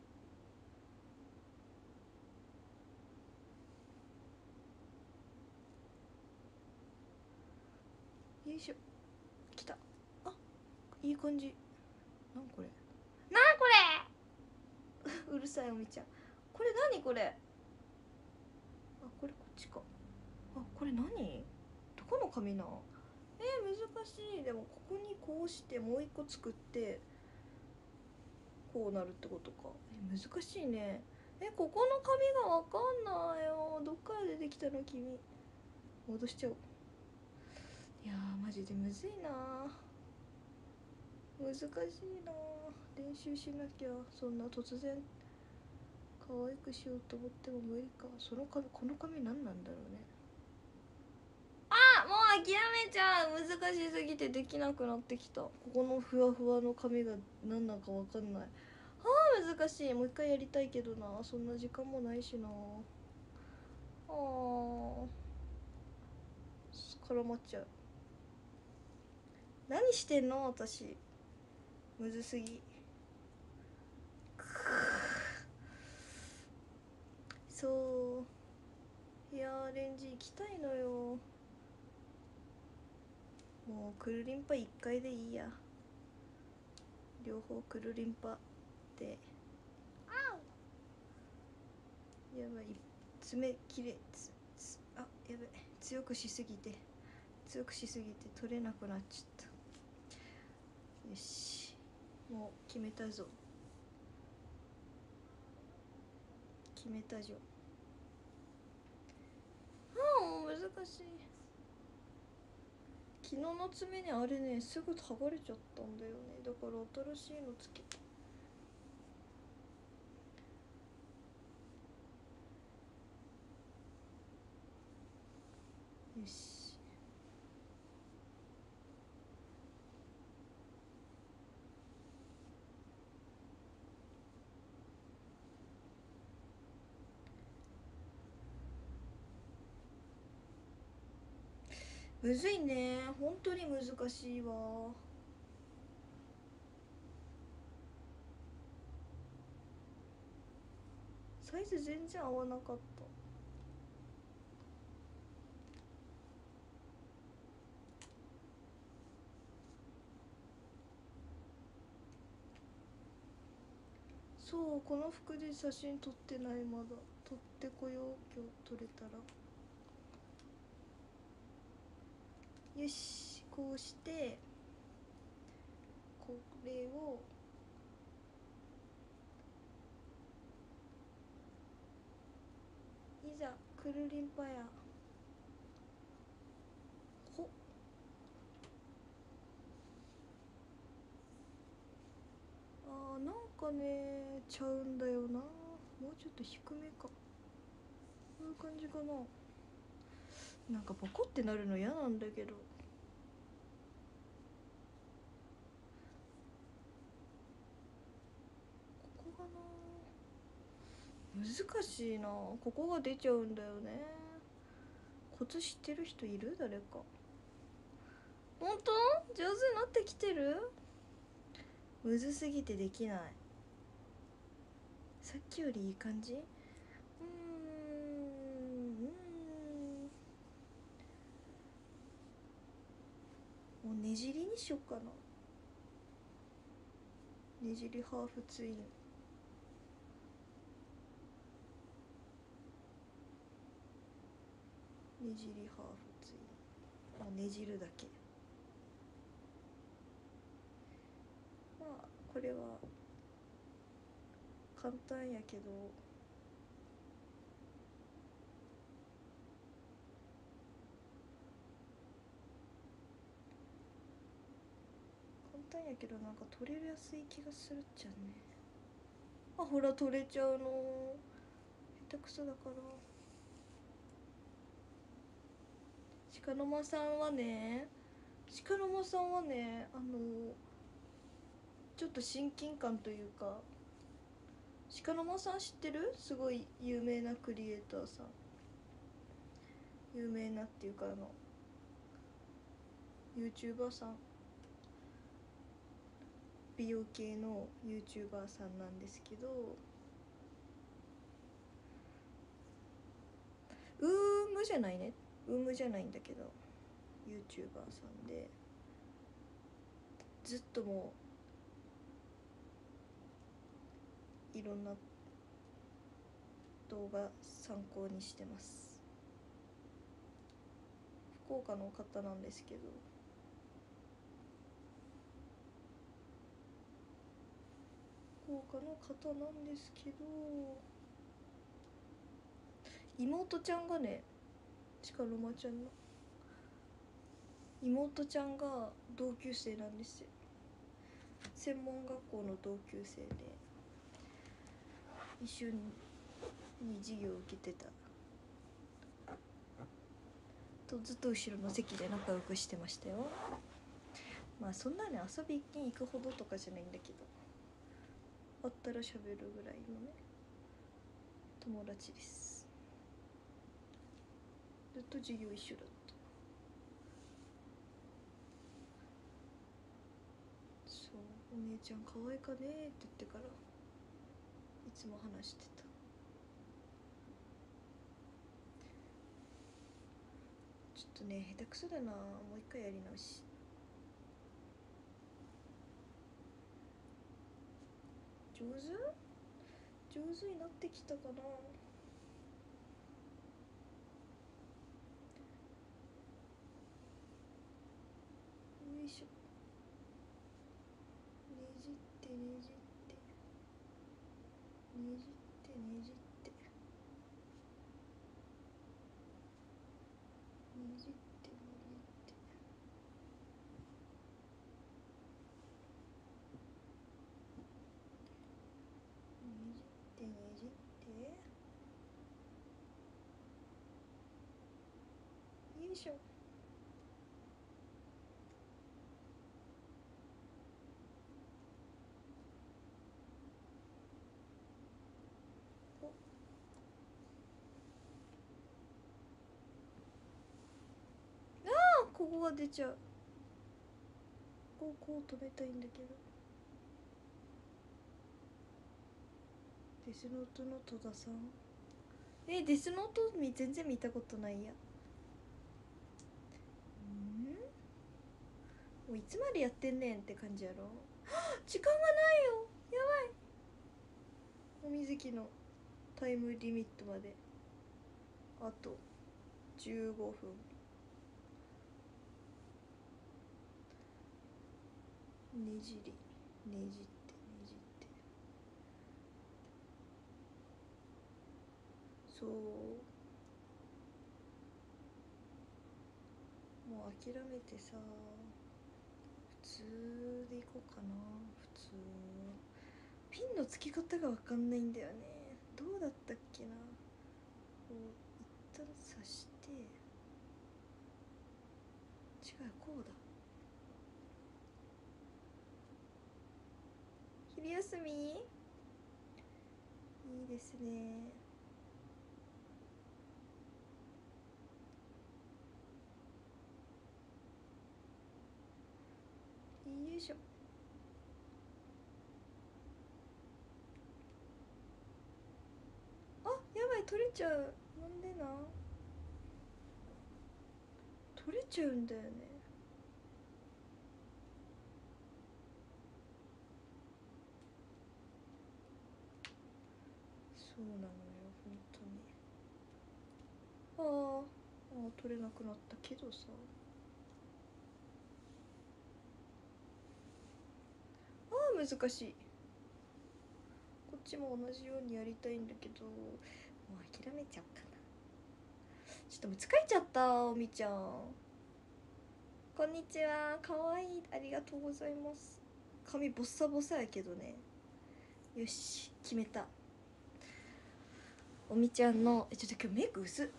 よいしょ、きた。あ、いい感じ。なんこれなんこれうるさいおみちゃん。これ何これ。あ、これこっちか。あ、これ何、どこの紙なん。難しい。でもここにこうしてもう一個作ってこうなるってことか。難しいね。ここの紙がわかんないよ。どっから出てきたの君。戻しちゃおう。いやーマジでむずいな。難しいな。練習しなきゃ。そんな突然可愛くしようと思っても無理か。その紙、この紙何なんだろうね。あ、もう諦めちゃう。難しすぎてできなくなってきた。ここのふわふわの紙が何なんかわかんない。難しい。もう一回やりたいけどな。そんな時間もないしな。絡まっちゃう。何してんの私。むずすぎ。そうヘアアレンジ行きたいのよ。もうくるりんぱ1回でいいや。両方くるりんぱで。やばい、爪切れあ、やばい、強くしすぎて取れなくなっちゃった。よし、もう決めたぞ。決めたじょ。もう難しい。昨日の爪ね、あれねすぐ剥がれちゃったんだよね。だから新しいのつけた。よし、むずいね、本当に難しいわ。サイズ全然合わなかった。そう、この服で写真撮ってない。まだ撮ってこよう。今日撮れたら。よし、こうしてこれをざくるりんぱや。ほなんかねちゃうんだよな。もうちょっと低めか。こういう感じかな。なんかボコってなるの嫌なんだけど。ここがな難しいな。ここが出ちゃうんだよね。コツ知ってる人いる？誰か。本当？上手になってきてる？むずすぎてできない。さっきよりいい感じ？もうねじりにしよっかな。ねじりハーフツイン。ねじりハーフツイン。もうねじるだけ。まあこれは簡単やけど、簡単やけどなんか取れやすい気がするっちゃね。あ、ほら取れちゃうの。下手くそだから。鹿の間さんはね、鹿の間さんはね、ちょっと親近感というか、鹿の間さん知ってる？すごい有名なクリエイターさん。有名なっていうかYouTuber さん。美容系の YouTuber さんなんですけど、ムじゃないね。ムじゃないんだけど YouTuber さんで、ずっともういろんな動画参考にしてます。福岡の方なんですけど、福岡の方なんですけど、妹ちゃんがね、鹿の間ちゃんの妹ちゃんが同級生なんですよ。専門学校の同級生で一緒に授業を受けてたと、ずっと後ろの席で仲良くしてましたよ。まあそんなに遊びに行くほどとかじゃないんだけど、会ったら喋るぐらいのね友達です。ずっと授業一緒だった。そう、お姉ちゃん可愛いかねって言ってからいつも話してた。ちょっとね下手くそだな。もう一回やり直し。上手になってきたかな。よいしょ。ねじってねじってねじってねじってねじってねじってねじってよいしょ。ここが出ちゃう。こう止めたいんだけど。デスノートの戸田さん。デスノート全然見たことないや。もういつまでやってんねんって感じやろ。時間がないよ、やばい。お水木のタイムリミットまであと15分。ねじりねじってねじって、そう諦めてさ普通でいこうかな。普通ピンの付き方が分かんないんだよね。どうだったっけな。こう一旦刺して違う、こうだ。昼休みいいですね。よいしょ。あ、やばい、取れちゃう。なんでな。取れちゃうんだよね。そうなのよ、本当に。取れなくなったけどさ。難しい。こっちも同じようにやりたいんだけど、もう諦めちゃうかな。ちょっともう疲れちゃった。おみちゃんこんにちは。かわいい、ありがとうございます。髪ボッサボサやけどね。よし、決めた。おみちゃんのちょっと今日メイク薄っ。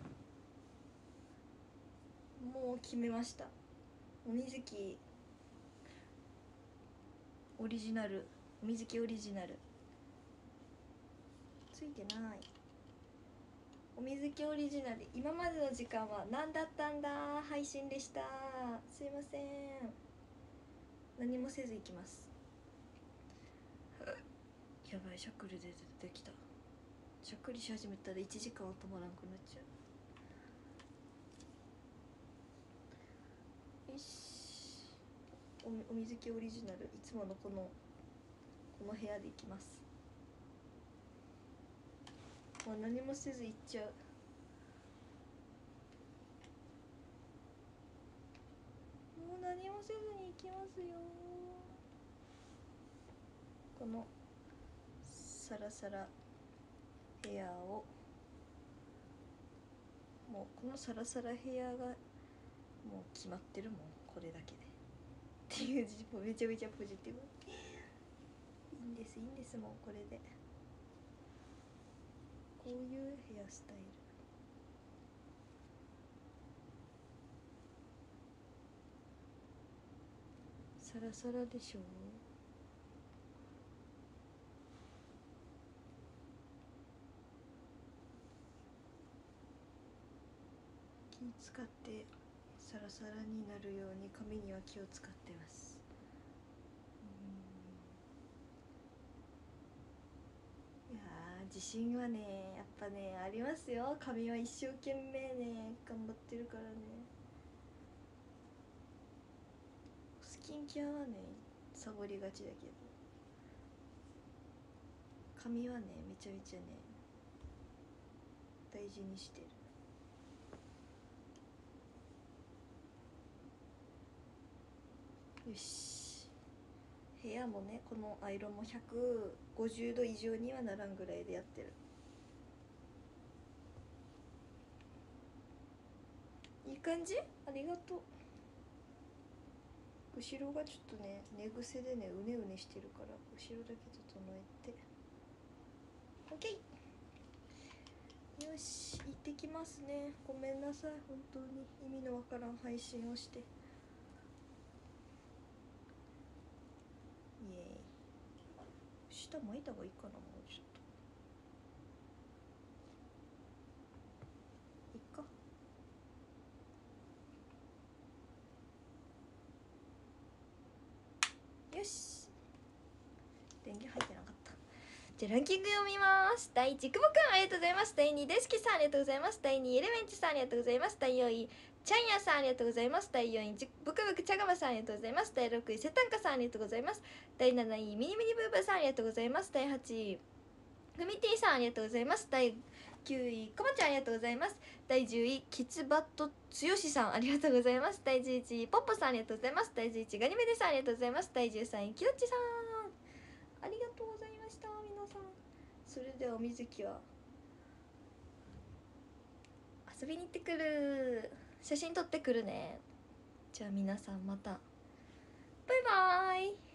もう決めました。おみずきオリジナル、おみずきオリジナルついてない。おみずきオリジナル。今までの時間は何だったんだ配信でした。すいません、何もせず行きます。やばい、しゃっくり出てきた。しゃっくりし始めたら1時間は止まらんくなっちゃう。よし、おみずきオリジナル、いつものこの部屋で行きます。もう何もせず行っちゃう。もう何もせずに行きますよ。このサラサラヘアを、もうこのサラサラヘアがもう決まってるもん、これだけでっていう、めちゃめちゃポジティブ。いいんです、いいんです、もうこれで。こういうヘアスタイル、サラサラでしょ。気使ってサラサラになるように髪には気を使ってます。いや自信はね、やっぱねありますよ。髪は一生懸命ね頑張ってるからね。スキンケアはねサボりがちだけど、髪はねめちゃめちゃね大事にしてる。よし、部屋もね、このアイロンも150度以上にはならんぐらいでやってる。いい感じ、ありがとう。後ろがちょっとね寝癖でねうねうねしてるから、後ろだけ整えて OK。 よし、行ってきますね。ごめんなさい、本当に意味のわからん配信をして。イエーイ。下巻いた方がいいかな、もうちょっと。いっか。よし、電源入ってなかった。じゃあランキング読みます。第1、久保くんありがとうございます。第2、デスキさんありがとうございます。第2、エレメンチさんありがとうございます。第4位、チャンヤさんありがとうございます。第4位、ブクブクチャガマさんありがとうございます。第6位、セタンカさんありがとうございます。第7位、ミニミニブーブーさんありがとうございます。第8位、グミティさんありがとうございます。第9位、こまちゃんありがとうございます。第10位、キツバットつよしさんありがとうございます。第11位、ポッポさんありがとうございます。第11位、ガニメデさんありがとうございます。第13位、キヨッチさんありがとうございました。皆さん、それではおみずきは遊びに行ってくる。写真撮ってくるね。 じゃあ皆さんまたバイバーイ。